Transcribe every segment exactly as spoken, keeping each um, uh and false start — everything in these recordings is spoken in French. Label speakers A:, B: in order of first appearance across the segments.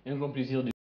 A: Un grand plaisir de...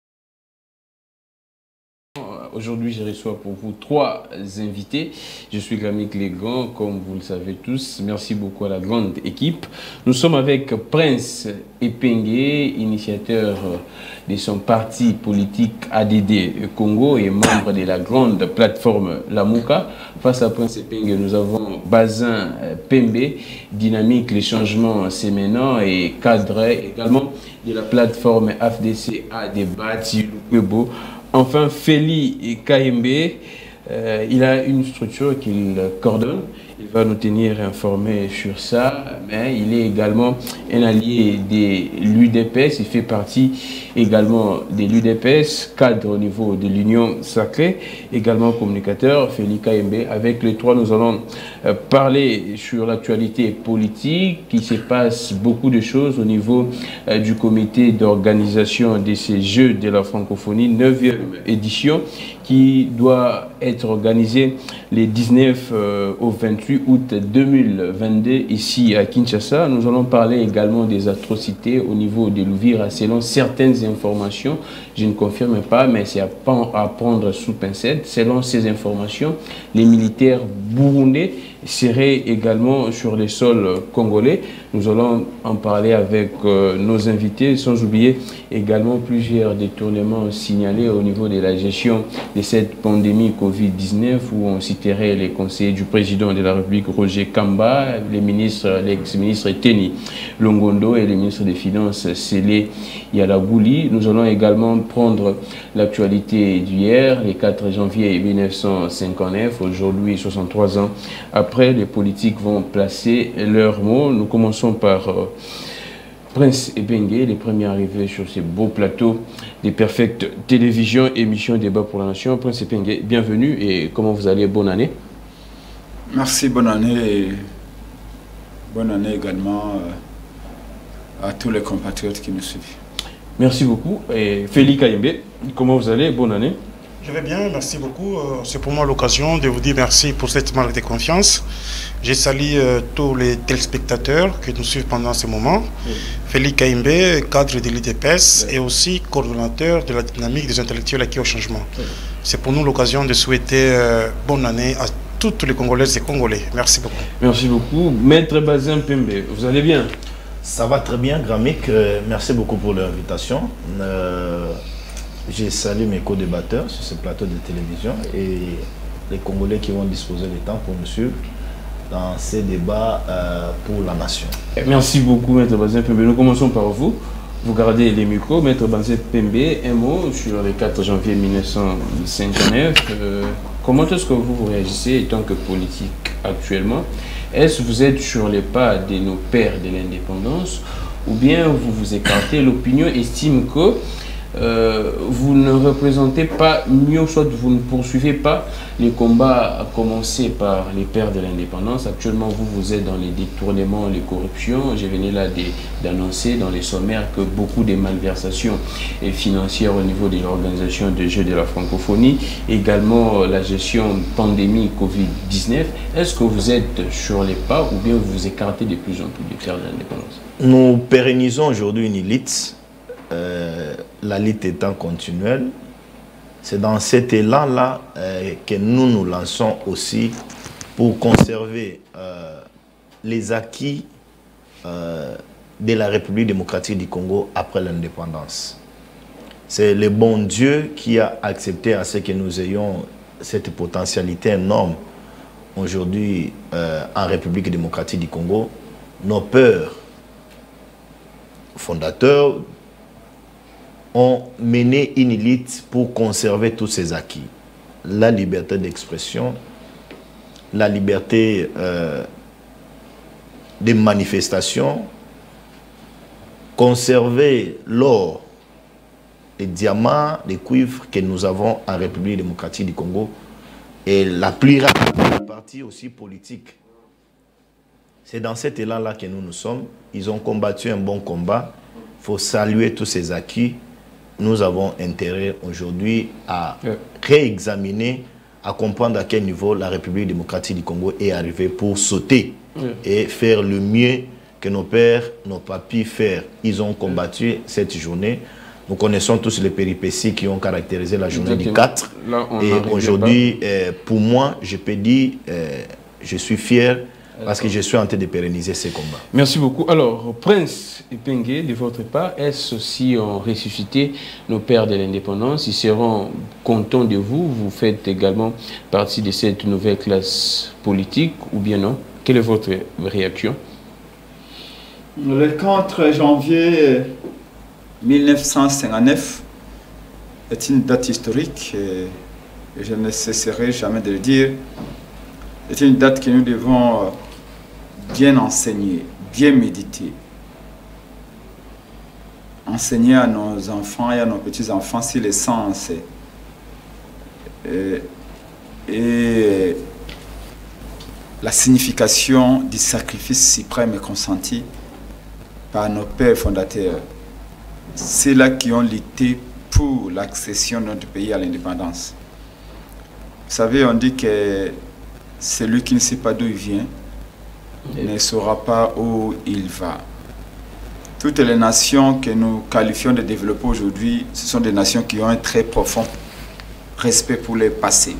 A: Aujourd'hui, je reçois pour vous trois invités. Je suis Gramik Legan, comme vous le savez tous. Merci beaucoup à la grande équipe. Nous sommes avec Prince Epengue, initiateur de son parti politique A D D Congo et membre de la grande plateforme Lamuka. Face à Prince Epengue, nous avons Bazin Pembe, dynamique, les changements c'est maintenant, et cadre également de la plateforme F D C A Debati Lukwebo. Enfin, Feli Kayembe, euh, il a une structure qu'il coordonne. Il va nous tenir informés sur ça, mais il est également un allié de l'U D P S. Il fait partie également de l'U D P S, cadre au niveau de l'Union Sacrée, également communicateur, Feli Kayembe. Avec les trois, nous allons euh, parler sur l'actualité politique. Il se passe beaucoup de choses au niveau euh, du comité d'organisation de ces Jeux de la francophonie, neuvième édition, qui doit être organisée les dix-neuf euh, au vingt-huit août deux mille vingt-deux ici à Kinshasa. Nous allons parler également des atrocités au niveau de l'Ouvira. Selon certaines informations, je ne confirme pas, mais c'est à, à prendre sous pincette. Selon ces informations, les militaires burundais seraient également sur les sols congolais. Nous allons en parler avec euh, nos invités, sans oublier également plusieurs détournements signalés au niveau de la gestion de cette pandémie Covid dix-neuf, où on citerait les conseillers du président de la République, Roger Kamba, les ministres, l'ex-ministre Teni Longondo et le ministre des Finances, Sélé Yalagouli. Nous allons également prendre l'actualité d'hier, le quatre janvier mille neuf cent cinquante-neuf, aujourd'hui soixante-trois ans après, les politiques vont placer leurs mots. Nous commençons par euh, Prince Epengue, les premiers arrivés sur ces beaux plateaux des Perfectes Télévisions, émission Débat pour la Nation. Prince Epengue, bienvenue et comment vous allez? Bonne année.
B: Merci, bonne année et bonne année également euh, à tous les compatriotes qui nous suivent.
A: Merci beaucoup. Et Feli Kayembe, comment vous allez? Bonne année.
C: Je vais bien, merci beaucoup. C'est pour moi l'occasion de vous dire merci pour cette marque de confiance. Je salue euh, tous les téléspectateurs qui nous suivent pendant ce moment. Oui. Feli Kayembe, cadre de l'U D P S, oui, et aussi coordonnateur de la dynamique des intellectuels acquis au changement. Oui. C'est pour nous l'occasion de souhaiter euh, bonne année à toutes les Congolaises et Congolais. Merci beaucoup.
A: Merci beaucoup. Maître Bazin Pembe, vous allez bien?
D: Ça va très bien, Gramik. Euh, merci beaucoup pour l'invitation. Euh... J'ai salué mes co-débatteurs sur ce plateau de télévision et les Congolais qui vont disposer du temps pour nous suivre dans ces débats euh, pour la nation.
A: Merci beaucoup, Maître Bazin Pembe. Nous commençons par vous. Vous gardez les micros. Maître Bazin Pembe, un mot sur le quatre janvier mille neuf cent cinquante-neuf. Euh, comment est-ce que vous, vous réagissez en tant que politique actuellement? Est-ce que vous êtes sur les pas de nos pères de l'indépendance ou bien vous vous écartez? L'opinion estime que Euh, vous ne représentez pas mieux, soit vous ne poursuivez pas les combats commencés par les pères de l'indépendance. Actuellement, vous, vous êtes dans les détournements, les corruptions. Je venais là d'annoncer dans les sommaires que beaucoup de malversations financières au niveau de l'organisation des Jeux de la francophonie, également la gestion pandémie Covid dix-neuf. Est-ce que vous êtes sur les pas ou bien vous vous écartez de plus en plus des pères de l'indépendance?
D: Nous pérennisons aujourd'hui une élite. Euh, la lutte étant continuelle, c'est dans cet élan-là euh, que nous nous lançons aussi pour conserver euh, les acquis euh, de la République démocratique du Congo après l'indépendance. C'est le bon Dieu qui a accepté à ce que nous ayons cette potentialité énorme aujourd'hui euh, en République démocratique du Congo. Nos pères fondateurs ont mené une élite pour conserver tous ces acquis. La liberté d'expression, la liberté euh, de manifestation, conserver l'or, les diamants, les cuivres que nous avons en République démocratique du Congo et la plus rapide partie aussi politique. C'est dans cet élan-là que nous nous sommes. Ils ont combattu un bon combat. Il faut saluer tous ces acquis. Nous avons intérêt aujourd'hui à réexaminer, à comprendre à quel niveau la République démocratique du Congo est arrivée pour sauter oui. et faire le mieux que nos pères, nos papis faire. Ils ont combattu cette journée Nous connaissons tous les péripéties qui ont caractérisé la journée
A: Exactement.
D: du quatre.
A: Là, on
D: Et
A: n'arrive
D: aujourd'hui, euh, pour moi, je peux dire, euh, je suis fier parce que je suis en train de pérenniser ces combats.
A: Merci beaucoup. Alors, Prince Epengue, de votre part, est-ce aussi ont ressuscité nos pères de l'indépendance? Ils seront contents de vous. Vous faites également partie de cette nouvelle classe politique ou bien non? Quelle est votre réaction?
B: Le quatre janvier mille neuf cent cinquante-neuf est une date historique et je ne cesserai jamais de le dire. C'est une date que nous devons bien enseigner, bien méditer. Enseigner à nos enfants et à nos petits-enfants si l'essence et, et la signification du sacrifice suprême et consenti par nos pères fondateurs. C'est là qui ont lutté pour l'accession de notre pays à l'indépendance. Vous savez, on dit que celui qui ne sait pas d'où il vient ne saura pas où il va. Toutes les nations que nous qualifions de développées aujourd'hui, ce sont des nations qui ont un très profond respect pour le passé.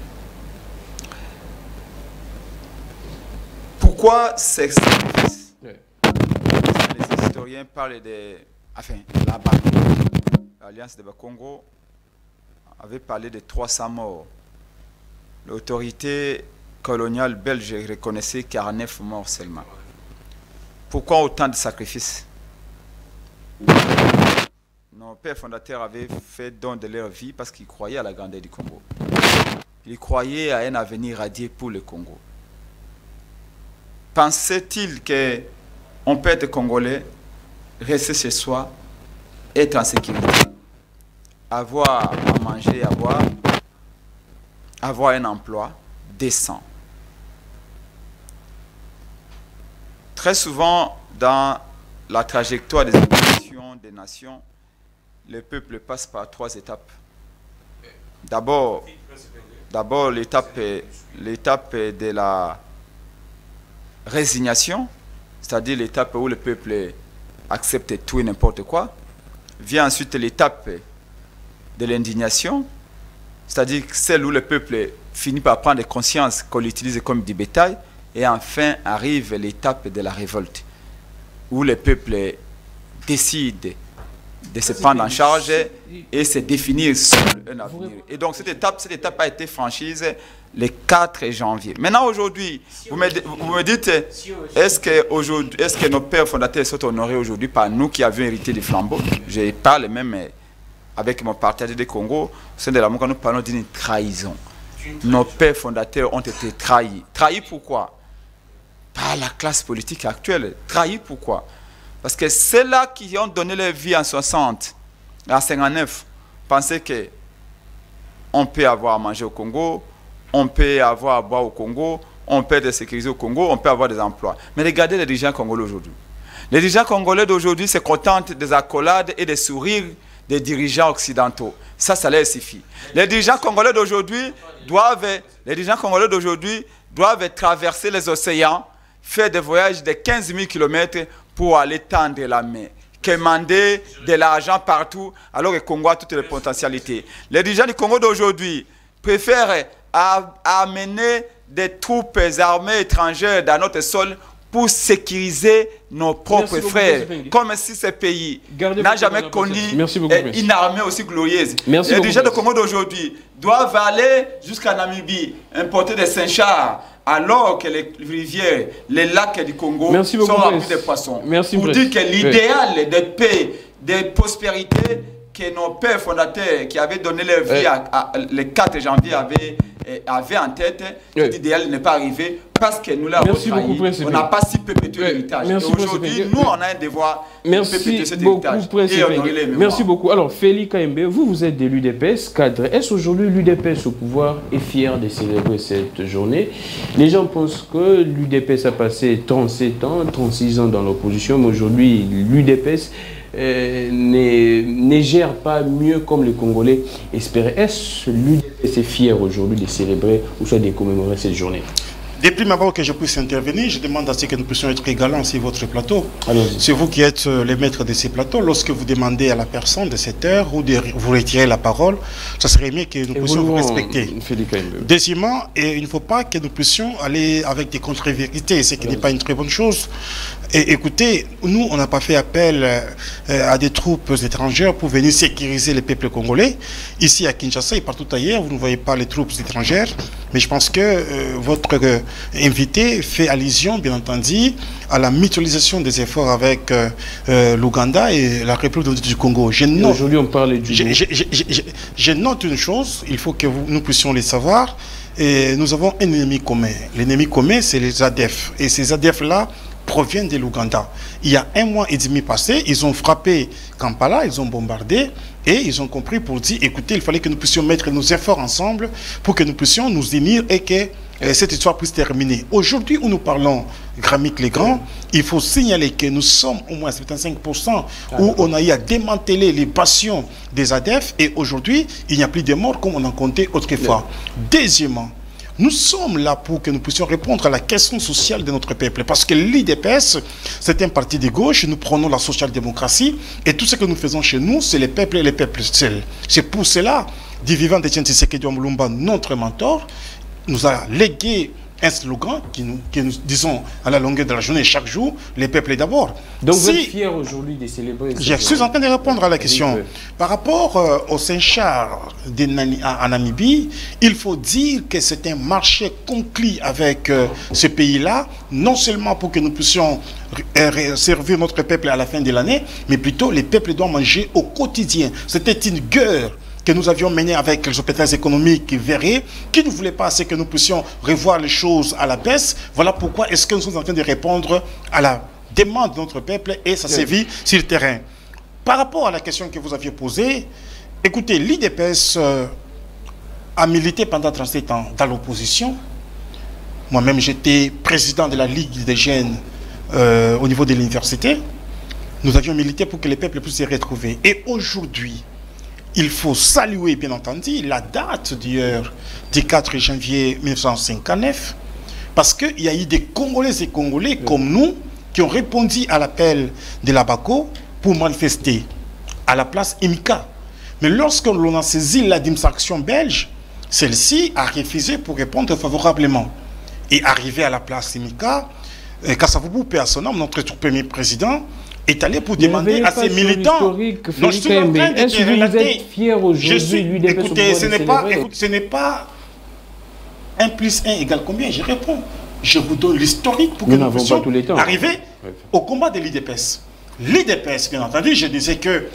B: Pourquoi ces sacrifices? Les historiens parlent de... Enfin, là-bas, l'Alliance de Bakongo avait parlé de trois cents morts. L'autorité coloniale belge reconnaissait quarante-neuf morts seulement. Pourquoi autant de sacrifices? Nos pères fondateurs avaient fait don de leur vie parce qu'ils croyaient à la grandeur du Congo. Ils croyaient à un avenir radieux pour le Congo. Pensait-il qu'on peut être congolais, rester chez soi, être en sécurité, avoir à manger, avoir, avoir un emploi décent? Très souvent, dans la trajectoire des évolutions des nations, le peuple passe par trois étapes. D'abord, d'abord l'étape, l'étape de la résignation, c'est-à-dire l'étape où le peuple accepte tout et n'importe quoi. Vient ensuite l'étape de l'indignation, c'est-à-dire celle où le peuple finit par prendre conscience qu'on l'utilise comme du bétail. Et enfin arrive l'étape de la révolte, où le peuple décide de se prendre en charge et se définir seul un avenir. Et donc cette étape, cette étape a été franchie le quatre janvier. Maintenant aujourd'hui, vous me, vous me dites, est-ce que, aujourd'hui, est-ce que nos pères fondateurs sont honorés aujourd'hui par nous qui avions hérité du flambeau? Je parle même avec mon partenaire du Congo, au sein de la M O C A, nous parlons d'une trahison. Nos pères fondateurs ont été trahis. Trahis pourquoi? Par la classe politique actuelle. Trahis pourquoi? Parce que ceux-là qui ont donné leur vie en soixante, en cinquante-neuf, pensaient que on peut avoir à manger au Congo, on peut avoir à boire au Congo, on peut être sécurisé au Congo, on peut avoir des emplois. Mais regardez les dirigeants congolais aujourd'hui. Les dirigeants congolais d'aujourd'hui se contentent des accolades et des sourires des dirigeants occidentaux. Ça, ça leur suffit. Les dirigeants congolais d'aujourd'hui doivent, les dirigeants congolais d'aujourd'hui doivent traverser les océans, faire des voyages de quinze mille kilomètres pour aller tendre la main, commander de l'argent partout, alors que le Congo a toutes les potentialités. Les dirigeants du Congo d'aujourd'hui préfèrent amener des troupes armées étrangères dans notre sol pour sécuriser nos propres
A: Merci
B: frères,
A: beaucoup,
B: comme si ce pays n'a jamais connu une armée aussi glorieuse.
A: Merci
B: les dirigeants
A: beaucoup,
B: du Congo d'aujourd'hui doivent aller jusqu'à Namibie, importer des Saint-Chars, alors que les rivières, les lacs du Congo
A: Merci
B: sont
A: beaucoup,
B: remplis de poissons.
A: Merci
B: pour dire que l'idéal oui. de paix, de prospérité que nos pères fondateurs qui avaient donné leur vie oui. à, à, le quatre janvier avaient, avaient en tête, oui. cet idéal n'est pas arrivé parce que nous l'avons trahi. On n'a pas si perpétué l'héritage. Et aujourd'hui, nous, on a un devoir
A: Merci
B: de perpétuer cet
A: beaucoup,
B: héritage et honorer les mémoires.
A: Merci beaucoup. Alors, Félix Kaimbe, vous, vous êtes de l'U D P S cadre. Est-ce aujourd'hui l'U D P S au pouvoir est fier de célébrer cette journée? Les gens pensent que l'U D P S a passé trente-sept ans, trente-six ans dans l'opposition, mais aujourd'hui, l'U D P S euh, ne, ne gère pas mieux comme les Congolais espéraient. Est-ce l'U D P S est fier aujourd'hui de célébrer ou soit de commémorer cette journée?
C: Depuis ma part que je puisse intervenir, je demande à ce que nous puissions être galants sur votre plateau.
A: C'est
C: vous qui êtes les maîtres de ces plateaux. Lorsque vous demandez à la personne de cette heure ou de vous retirer la parole, ça serait mieux que nous puissions vous respecter. Deuxièmement, et il ne faut pas que nous puissions aller avec des contre-vérités, ce qui n'est pas une très bonne chose. Et écoutez, nous, on n'a pas fait appel euh, à des troupes étrangères pour venir sécuriser le peuple congolais. Ici à Kinshasa et partout ailleurs, vous ne voyez pas les troupes étrangères. Mais je pense que euh, votre euh, invité fait allusion, bien entendu, à la mutualisation des efforts avec euh, euh, l'Ouganda et la République du Congo.
A: Aujourd'hui, on parle du...
C: Je, je, je, je, je note une chose, il faut que vous, nous puissions les savoir. Et nous avons un ennemi commun. L'ennemi commun, c'est les A D F. Et ces A D F-là proviennent de l'Ouganda. Il y a un mois et demi passé, ils ont frappé Kampala, ils ont bombardé et ils ont compris pour dire, écoutez, il fallait que nous puissions mettre nos efforts ensemble pour que nous puissions nous unir et que euh, cette histoire puisse terminer. Aujourd'hui où nous parlons, Gramic les Grands, il faut signaler que nous sommes au moins soixante-quinze pour cent où on a eu à démanteler les passions des A D F et aujourd'hui, il n'y a plus de morts comme on en comptait autrefois. Deuxièmement, nous sommes là pour que nous puissions répondre à la question sociale de notre peuple. Parce que l'I D P S, c'est un parti de gauche, nous prenons la social-démocratie, et tout ce que nous faisons chez nous, c'est les peuples et les peuples seuls. C'est pour cela, du vivant de Tshisekedi Mulumba, notre mentor, nous a légué un slogan qui nous, qui nous disons à la longueur de la journée, chaque jour, les peuples d'abord.
A: Donc si, vous êtes fiers aujourd'hui de célébrer...
C: Je suis en train de répondre à la question. Par rapport euh, au Saint-Charles en Namibie, il faut dire que c'est un marché conclu avec euh, ce pays-là, non seulement pour que nous puissions servir notre peuple à la fin de l'année, mais plutôt les peuples doivent manger au quotidien. C'était une guerre que nous avions mené avec les opérateurs économiques verrés, qui ne voulaient pas que nous puissions revoir les choses à la baisse. Voilà pourquoi est-ce que nous sommes en train de répondre à la demande de notre peuple et ça sévit sur le terrain. Par rapport à la question que vous aviez posée, écoutez, l'I D P S euh, a milité pendant trente-sept ans dans l'opposition. Moi-même, j'étais président de la Ligue des jeunes euh, au niveau de l'université. Nous avions milité pour que les peuples puissent se retrouver. Et aujourd'hui, il faut saluer, bien entendu, la date d'hier, du quatre janvier mille neuf cent cinquante-neuf, parce qu'il y a eu des Congolais et Congolais oui. comme nous qui ont répondu à l'appel de la BACO pour manifester à la place Imika. Mais lorsque l'on a saisi l'administration belge, celle-ci a refusé pour répondre favorablement. Et arrivé à la place Imika, Kasavubu Personam, notre tout premier président, est allé pour demander à ses militants.
A: Non, je suis en train de Est-ce que vous êtes fier aujourd'hui, lui,
C: écoutez, ce n'est pas, écoute, ce n'est pas un plus un égale combien? Je réponds. Je vous donne l'historique pour que nous, nous puissions tous les temps. arriver oui. au combat de l'I D P S. L'I D P S, bien entendu, je disais que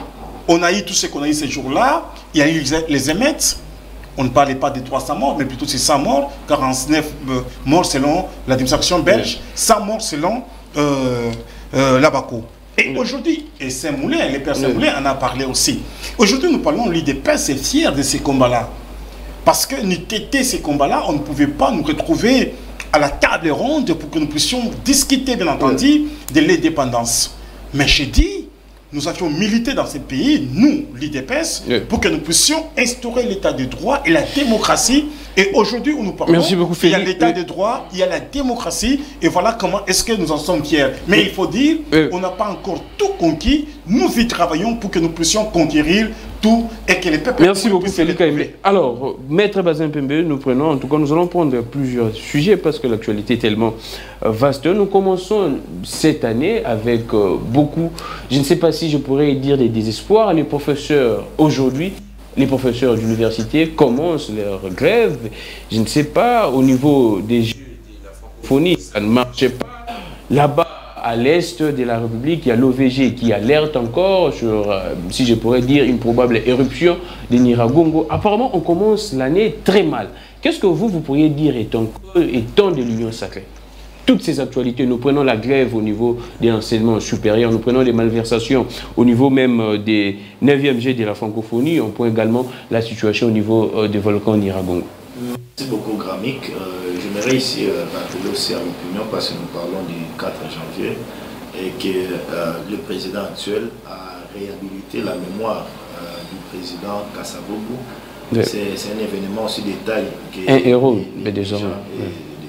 C: on a eu tout ce qu'on a eu ces jours-là. Il y a eu les émettes. On ne parlait pas de trois cents morts, mais plutôt de cent morts, quarante-neuf euh, morts selon l'administration belge, oui. cent morts selon euh, euh, la BACO. Et oui. aujourd'hui, et Saint-Moulin, les pères Saint-Moulin oui. en a parlé aussi. Aujourd'hui, nous parlons, l'I D P S est fier de ces combats-là. Parce que nous tétés ces combats-là, on ne pouvait pas nous retrouver à la table ronde pour que nous puissions discuter, bien entendu, oui. de l'indépendance. Mais j'ai dit, nous avions milité dans ces pays, nous, l'I D P S, oui. pour que nous puissions instaurer l'état de droit et la démocratie. Et aujourd'hui, où nous parlons,
A: Merci beaucoup,
C: il y a l'état de droit, il y a la démocratie, et voilà comment est-ce que nous en sommes fiers. Mais oui. il faut dire, oui. on n'a pas encore tout conquis, nous y travaillons pour que nous puissions conquérir tout et que les peuples...
A: Merci beaucoup, Félix Kaimbe. Alors, Maître Bazin Pembe, nous prenons, en tout cas, nous allons prendre plusieurs sujets parce que l'actualité est tellement vaste. Nous commençons cette année avec euh, beaucoup, je ne sais pas si je pourrais dire des désespoirs. Les professeurs, aujourd'hui, les professeurs d'université commencent leur grève. Je ne sais pas, au niveau des jeux de la francophonie, ça ne marchait pas. Là-bas, à l'est de la République, il y a l'O V G qui alerte encore sur, euh, si je pourrais dire, une probable éruption de Nyiragongo. Apparemment, on commence l'année très mal. Qu'est-ce que vous, vous pourriez dire étant, étant de l'Union sacrée? Toutes ces actualités, nous prenons la grève au niveau des enseignements supérieurs, nous prenons les malversations au niveau même des neuvième G de la francophonie, on prend également la situation au niveau euh, des volcans Nyiragongo.
D: Merci beaucoup, Gramic. Euh, J'aimerais ici euh, rappeler aussi à l'opinion, parce que nous parlons du quatre janvier, et que euh, le président actuel a réhabilité la mémoire euh, du président Kasavubu. Oui. C'est un événement aussi de taille.
A: Un héros, mais désormais.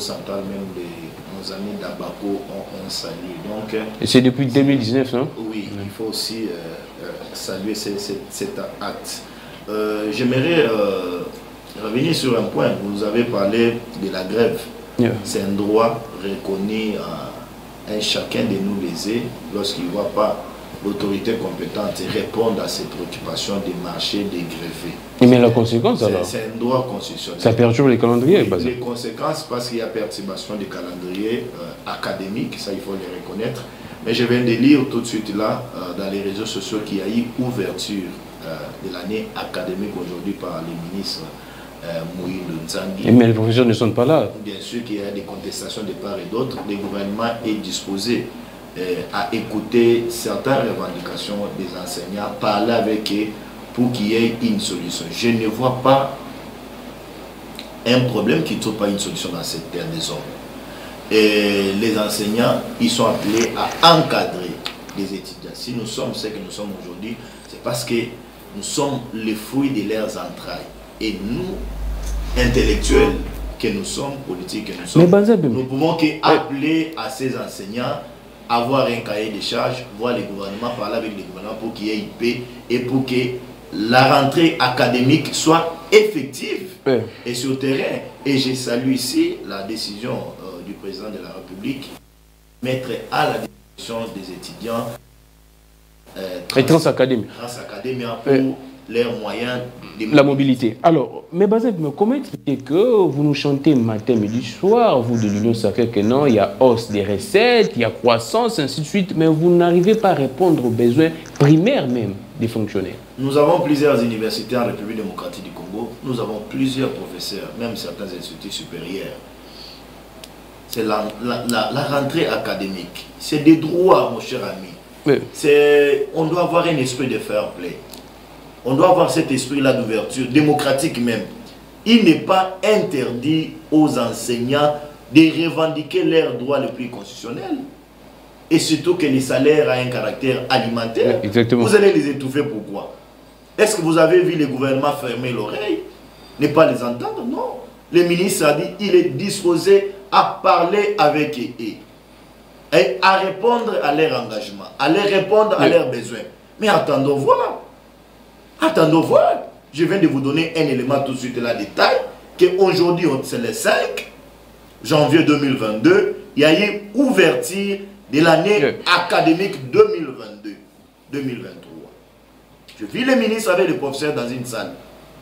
D: central, même les, nos amis d'Abaco ont un salut. Donc,
A: et c'est depuis deux mille dix-neuf, non?
D: Oui, il faut aussi euh, euh, saluer cet, cet acte. Euh, J'aimerais euh, revenir sur un point. Vous avez parlé de la grève. Yeah. C'est un droit reconnu à un chacun de nous lésés lorsqu'il ne voit pas l'autorité compétente répondre à ses préoccupations des marchés, des greffés.
A: Mais la conséquence alors?
D: C'est un droit constitutionnel.
A: Ça perturbe les calendriers?
D: Oui, les conséquences, parce qu'il y a perturbation des calendriers euh, académiques, ça il faut les reconnaître. Mais je viens de lire tout de suite là, euh, dans les réseaux sociaux, qu'il y a eu ouverture euh, de l'année académique aujourd'hui par les ministres euh, Moïno Nzangi.
A: Mais les professeurs ne sont pas là.
D: Bien sûr qu'il y a des contestations de part et d'autre. Le gouvernement est disposé Euh, à écouter certaines revendications des enseignants, parler avec eux pour qu'il y ait une solution. Je ne vois pas un problème qui ne trouve pas une solution dans cette terre des hommes. Et les enseignants, ils sont appelés à encadrer les étudiants. Si nous sommes ce que nous sommes aujourd'hui, c'est parce que nous sommes les fruits de leurs entrailles. Et nous, intellectuels que nous sommes, politiques que nous sommes, nous pouvons qu'appeler à ces enseignants avoir un cahier de charges, voir les gouvernements, parler avec les gouvernements pour qu'il y ait une paix et pour que la rentrée académique soit effective oui. et sur le terrain. Et je salue ici la décision euh, du président de la République, mettre à la disposition des étudiants
A: euh, trans, transacadémiques
D: pour oui. leurs moyens de
A: la mobilité. Alors, mais Bazep, comment expliquer que vous nous chantez matin, midi, soir, vous de l'Union sacrée, que non, il y a hausse des recettes, il y a croissance, ainsi de suite, mais vous n'arrivez pas à répondre aux besoins primaires même des fonctionnaires?
D: Nous avons plusieurs universités en République démocratique du Congo, nous avons plusieurs professeurs, même certains instituts supérieurs. C'est la, la, la, la rentrée académique. C'est des droits, mon cher ami. Oui. On doit avoir un esprit de fair play. On doit avoir cet esprit-là d'ouverture, démocratique même. Il n'est pas interdit aux enseignants de revendiquer leurs droits les plus constitutionnels. Et surtout que les salaires ont un caractère alimentaire.
A: Exactement.
D: Vous allez les étouffer, pourquoi? Est-ce que vous avez vu le gouvernement fermer l'oreille? Ne pas les entendre? Non. Le ministre a dit qu'il est disposé à parler avec eux. Et à répondre à leurs engagements, à leur répondre à oui. leurs besoins. Mais attendons voir. Attendons voir. Je viens de vous donner un élément tout de suite là, détail, qu'aujourd'hui, c'est le cinq janvier deux mille vingt-deux, il y a eu ouverture de l'année oui. académique deux mille vingt-deux deux mille vingt-trois. Je vis le ministre avec les professeurs dans une salle.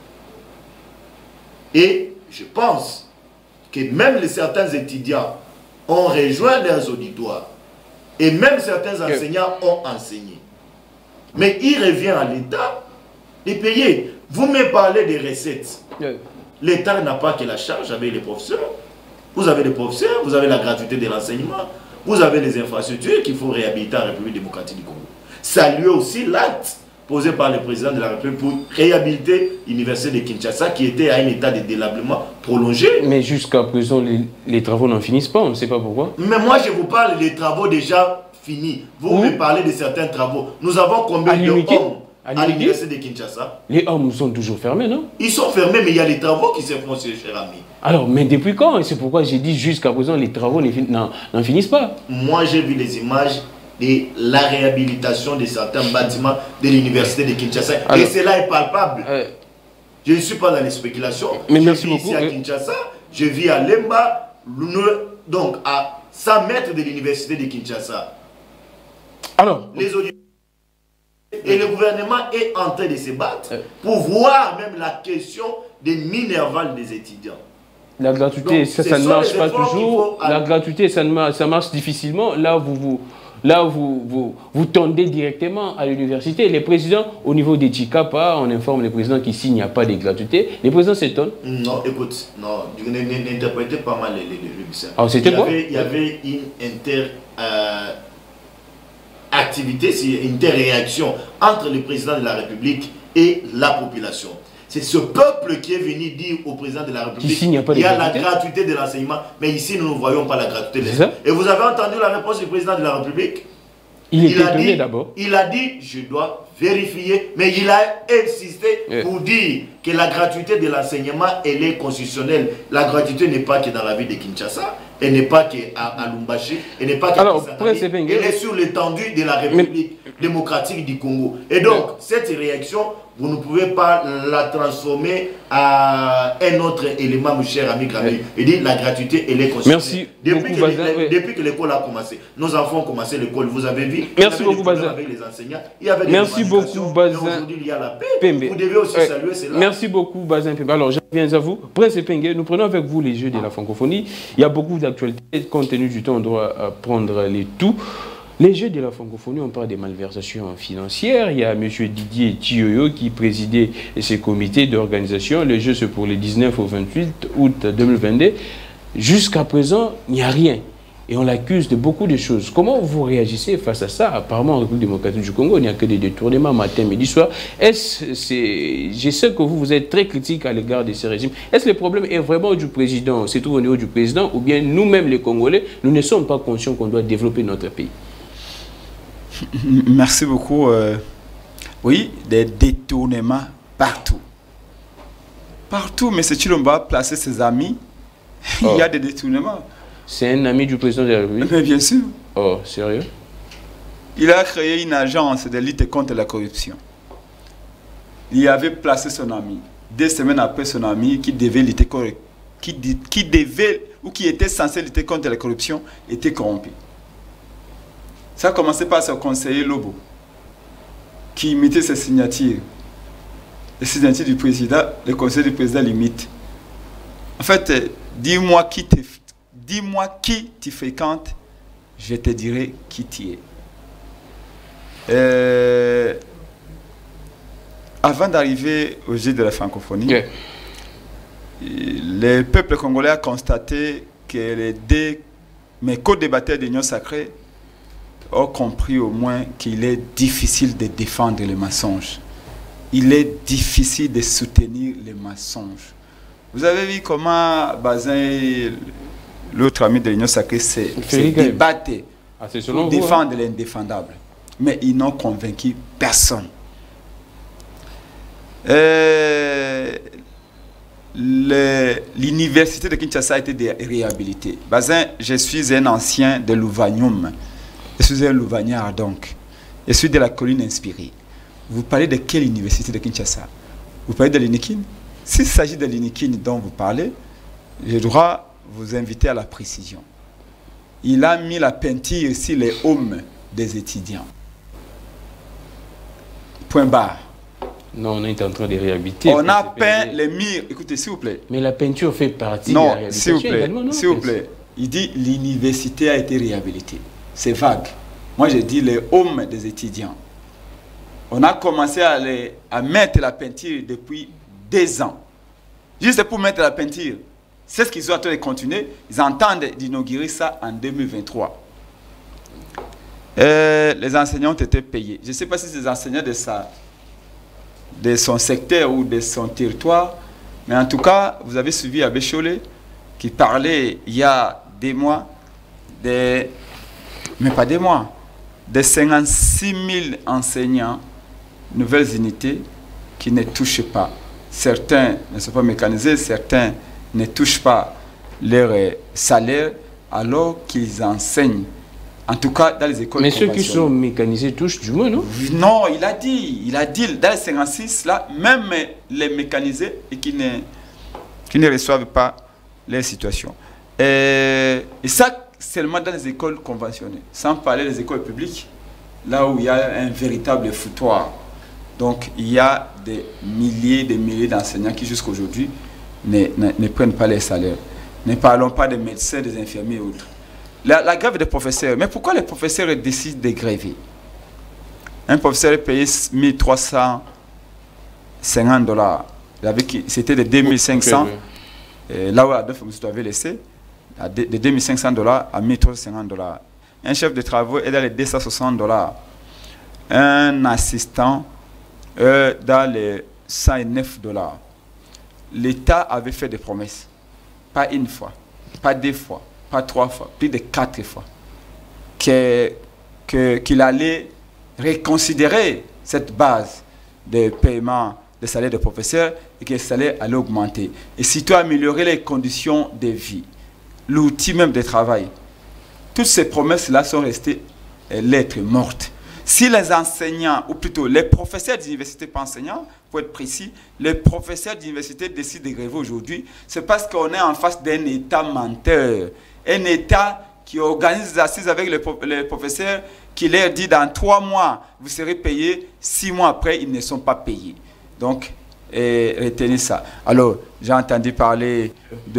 D: Et je pense que même les certains étudiants ont rejoint leurs auditoires. Et même certains enseignants oui. ont enseigné. Mais il revient à l'État de payer. Vous me parlez des recettes. Oui. L'État n'a pas que la charge avec les professeurs. Vous avez les professeurs, vous avez la gratuité de l'enseignement, vous avez les infrastructures qu'il faut réhabiliter en République démocratique du Congo. Saluez aussi l'acte posé par le président de la République pour réhabiliter l'université de Kinshasa qui était à un état de délabrement prolongé. Mais jusqu'à présent, les, les travaux n'en finissent pas, on ne sait pas pourquoi. Mais moi, je vous parle des travaux déjà finis. Vous Où? me parlez de certains travaux. Nous avons combien de hommes à l'université de Kinshasa? Les hommes sont toujours fermés, non? Ils sont fermés, mais il y a les travaux qui se font, cher ami. Alors, mais depuis quand? Et c'est pourquoi j'ai dit jusqu'à présent, les travaux n'en finissent pas. Moi, j'ai vu les images de la réhabilitation de certains bâtiments de l'université de Kinshasa. Alors, et cela est palpable. Euh, je ne suis pas dans les spéculations. Mais je merci vis beaucoup, ici à oui. Kinshasa, je vis à Lemba, donc à cent mètres de l'université de Kinshasa. Alors, les auditions. Et le gouvernement est en train de se battre pour voir même la question des minervales des étudiants. La gratuité, donc, ça, ça ne marche pas toujours. La gratuité, ça, ne, ça marche difficilement. Là, vous vous, là, vous, vous, vous tendez directement à l'université. Les présidents, au niveau des Tchikapa, on informe les présidents qu'ici, il n'y a pas de gratuité. Les présidents s'étonnent. Non, écoute, non, n'interprétez pas mal les rubriques. Alors, c'était quoi? Il y avait une inter... Euh, activité, c'est une interréaction entre le président de la République et la population. C'est ce peuple qui est venu dire au président de la République qu'il y a, y a la gratuité de l'enseignement, mais ici nous ne voyons pas la gratuité de l'enseignement. Et vous avez entendu la réponse du président de la République?
A: Il était
D: a
A: étonné
D: dit,
A: d'abord.
D: Il a dit, je dois vérifier, mais il a insisté
A: yeah.
D: pour dire que la gratuité de l'enseignement, elle est constitutionnelle. La gratuité n'est pas que dans la ville de Kinshasa, elle n'est pas qu'à à Lumbashi, elle n'est pas qu'à Kisangani, elle est sur l'étendue de la République mais... démocratique du Congo. Et donc, yeah. cette réaction, vous ne pouvez pas la transformer à un autre élément, mon cher ami Grami. Yeah. Il dit la gratuité, elle est constitutionnelle.
A: Merci
D: depuis
A: beaucoup,
D: que,
A: Bazin,
D: ouais. Depuis que l'école a commencé, nos enfants ont commencé l'école, vous avez vu.
A: Merci beaucoup, Bazin.
D: Avec les enseignants, il y avait des
A: Merci beaucoup, Bazin.
D: Aujourd'hui, il y a la paix.
A: Pembe.
D: Vous devez aussi
A: ouais.
D: saluer cela.
A: Merci beaucoup, Bazin Pembe. Alors, je reviens à vous. Prince Epenge, nous prenons avec vous les Jeux de la francophonie. Il y a beaucoup d'actualités. Compte tenu du temps, on doit prendre les tout. Les Jeux de la francophonie, on parle des malversations financières. Il y a M. Didier Thioyo qui présidait ces comités d'organisation. Les Jeux, c'est pour le dix-neuf au vingt-huit août deux mille vingt-deux. Jusqu'à présent, il n'y a rien. Et on l'accuse de beaucoup de choses. Comment vous réagissez face à ça? Apparemment, en République démocratique du Congo, il n'y a que des détournements matin, midi, soir. Est-ce, c'est, je sais que vous, vous êtes très critique à l'égard de ces régimes. Est-ce que le problème est vraiment du président, c'est tout au niveau du président, ou bien nous-mêmes, les Congolais, nous ne sommes pas conscients qu'on doit développer notre pays?
B: Merci beaucoup. Euh, oui, des détournements partout. Partout, M. Chilombo a placé ses amis. Oh. Il y a des détournements.
A: C'est un ami du président de la République?
B: Mais bien sûr.
A: Oh, sérieux?
B: Il a créé une agence de lutte contre la corruption. Il avait placé son ami. Deux semaines après, son ami qui devait lutter contre, qui, qui devait ou qui était censé lutter contre la corruption était corrompu. Ça a commencé par ce conseiller Lobo qui imitait ses signatures. Les signatures du président, le conseil du président l'imite. En fait, dis-moi qui te Dis-moi qui tu fréquentes, je te dirai qui tu es. Euh, avant d'arriver au Jeux de la francophonie, yeah. le peuple congolais a constaté que les deux, mes co-débatteurs d'Union Sacrée ont compris au moins qu'il est difficile de défendre les mensonges. Il est difficile de soutenir les mensonges. Vous avez vu comment Bazin, l'autre ami de l'Union Sacrée, s'est débattu
A: ah,
B: pour défendre hein? l'indéfendable. Mais ils n'ont convaincu personne. Euh, L'université de Kinshasa a été réhabilitée. Bazin, je suis un ancien de l'Ouvanium. Je suis un Louvagnard donc. Je suis de la colline inspirée. Vous parlez de quelle université de Kinshasa? Vous parlez de l'Inikin? S'il s'agit de l'Inikin dont vous parlez, je dois vous inviter à la précision. Il a mis la peinture sur les hommes des étudiants. Point barre.
A: Non, on est en train de réhabiliter.
B: On a peint les murs. Écoutez, s'il vous plaît.
A: Mais la peinture fait partie
B: non,
A: de la réhabilitation.
B: S'il vous plaît, non, s'il vous plaît. Il dit l'université a été réhabilitée. C'est vague. Moi, je dis les hommes des étudiants. On a commencé à, les, à mettre la peinture depuis deux ans. Juste pour mettre la peinture. C'est ce qu'ils sont en train de continuer. Ils entendent d'inaugurer ça en deux mille vingt-trois. Euh, les enseignants ont été payés. Je ne sais pas si c'est les enseignants de, sa, de son secteur ou de son territoire, mais en tout cas, vous avez suivi Abbé Cholé qui parlait il y a des mois, des, mais pas des mois, de cinquante-six mille enseignants, nouvelles unités qui ne touchent pas. Certains ne sont pas mécanisés, certains ne touchent pas leur salaire alors qu'ils enseignent. En tout cas, dans les écoles.
A: Mais ceux qui sont mécanisés touchent du moins, non?
B: Non, il a dit, il a dit, dans les cinquante-six, là, même les mécanisés et qui ne, qui ne reçoivent pas les situations. Et, et ça, seulement dans les écoles conventionnelles, sans parler des écoles publiques, là où il y a un véritable foutoir. Donc, il y a des milliers et des milliers d'enseignants qui, jusqu'à aujourd'hui, ne, ne, ne prennent pas les salaires. Ne parlons pas des médecins, des infirmiers et autres. La, la grève des professeurs. Mais pourquoi les professeurs décident de gréver? Un professeur est payé mille trois cent cinquante dollars. C'était de deux mille cinq cents. Et là où Adolphe Moussoutou avait laissé, de deux mille cinq cents dollars à mille trois cent cinquante dollars. Un chef de travaux est dans les deux cent soixante dollars. Un assistant est dans les cent neuf dollars. L'État avait fait des promesses. Pas une fois, pas deux fois, pas trois fois, plus de quatre fois. Que, qu'il allait reconsidérer cette base de paiement des salaires des professeurs et que ça allait aller augmenter. Et surtout améliorer les conditions de vie, l'outil même de travail. Toutes ces promesses-là sont restées euh, lettres mortes. Si les enseignants, ou plutôt les professeurs d'université, pas enseignants, pour être précis, les professeurs d'université décident de gréver aujourd'hui, c'est parce qu'on est en face d'un État menteur. Un État qui organise des assises avec les, les professeurs, qui leur dit dans trois mois, vous serez payés, six mois après, ils ne sont pas payés. Donc, et, retenez ça. Alors, j'ai entendu parler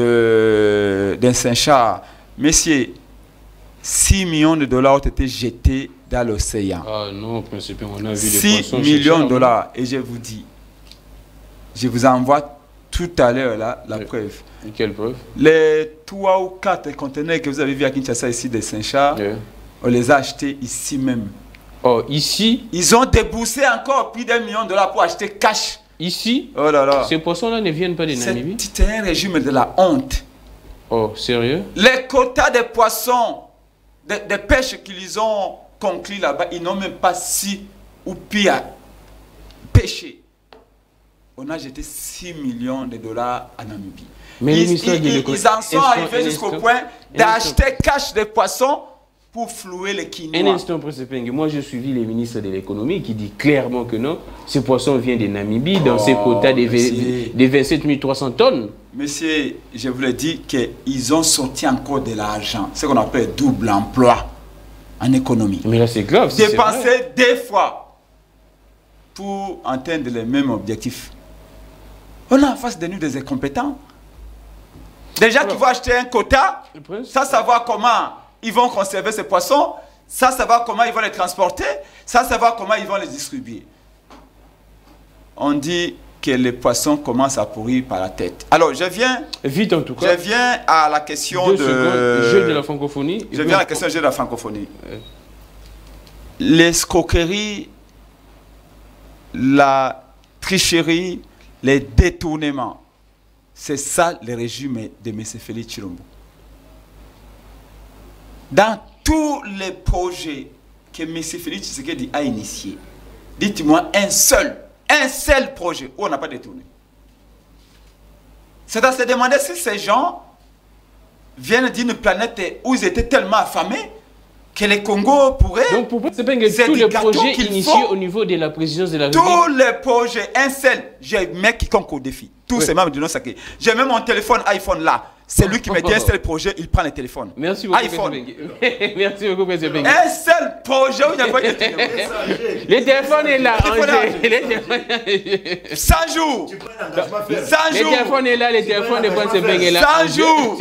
B: d'un Saint-Charles. Messieurs, six millions de dollars ont été jetés dans l'océan.
A: Ah non, principe, on a vu
B: six millions de dollars. Et je vous dis, je vous envoie tout à l'heure là, la oui. preuve.
A: Et quelle preuve?
B: Les trois ou quatre conteneurs que vous avez vus à Kinshasa ici de Saint-Charles, oui. on les a achetés ici même.
A: Oh, ici?
B: Ils ont déboursé encore plus d'un million de dollars pour acheter cash.
A: Ici?
B: Oh là là.
A: Ces poissons-là ne viennent pas de Namibie?
B: C'est un régime de la honte.
A: Oh, sérieux?
B: Les quotas de poissons, de, de pêche qu'ils ont conclus là-bas, ils n'ont même pas si ou pire pêché. On a jeté six millions de dollars à Namibie.
A: Mais
B: ils, ils, ils, ils en sont arrivés jusqu'au point d'acheter cash des poissons pour flouer les Quinois.
A: Un instant, Prince Penge. Moi, j'ai suivi les ministres de l'économie qui dit clairement que non, ces poissons viennent de Namibie dans oh, ces quotas de vingt-sept mille trois cents tonnes.
B: Monsieur, je vous le dis qu'ils ont sorti encore de l'argent, ce qu'on appelle double emploi en économie.
A: Mais là, c'est grave.
B: Dépenser deux fois pour atteindre les mêmes objectifs. On a en face de nous des incompétents. Déjà qui vont acheter un quota, sans savoir comment ils vont conserver ces poissons, sans savoir comment ils vont les transporter, sans savoir comment ils vont les distribuer. On dit que les poissons commencent à pourrir par la tête. Alors, je viens...
A: Vite en tout cas.
B: Je viens à la question de...
A: Jeu de la francophonie.
B: Je viens à la question du jeu de la francophonie. Ouais. L'escroquerie, la tricherie, les détournements, c'est ça le régime de M. Félix Tshilombo. Dans tous les projets que M. Félix Tshisekedi a initiés, dites-moi un seul, un seul projet où on n'a pas détourné. C'est à se demander si ces gens viennent d'une planète où ils étaient tellement affamés que les Congo pourraient...
A: Donc pour c'est pas que tous les projets initiés au niveau de la présidence de la République...
B: Tous les projets, un seul, j'ai mis quiconque au défi. Tous oui. ces membres du non sacré. J'ai même mon téléphone iPhone là. C'est lui qui me dit un seul projet, il prend le téléphone.
A: Merci beaucoup,
B: iPhone.
A: Merci beaucoup, M. Bengue.
B: Un seul projet où il n'y a pas de téléphone.
A: Le téléphone est là.
B: cent jours. cent jours.
A: Le téléphone est là, le téléphone de M. Bengue est là.
B: cent jours.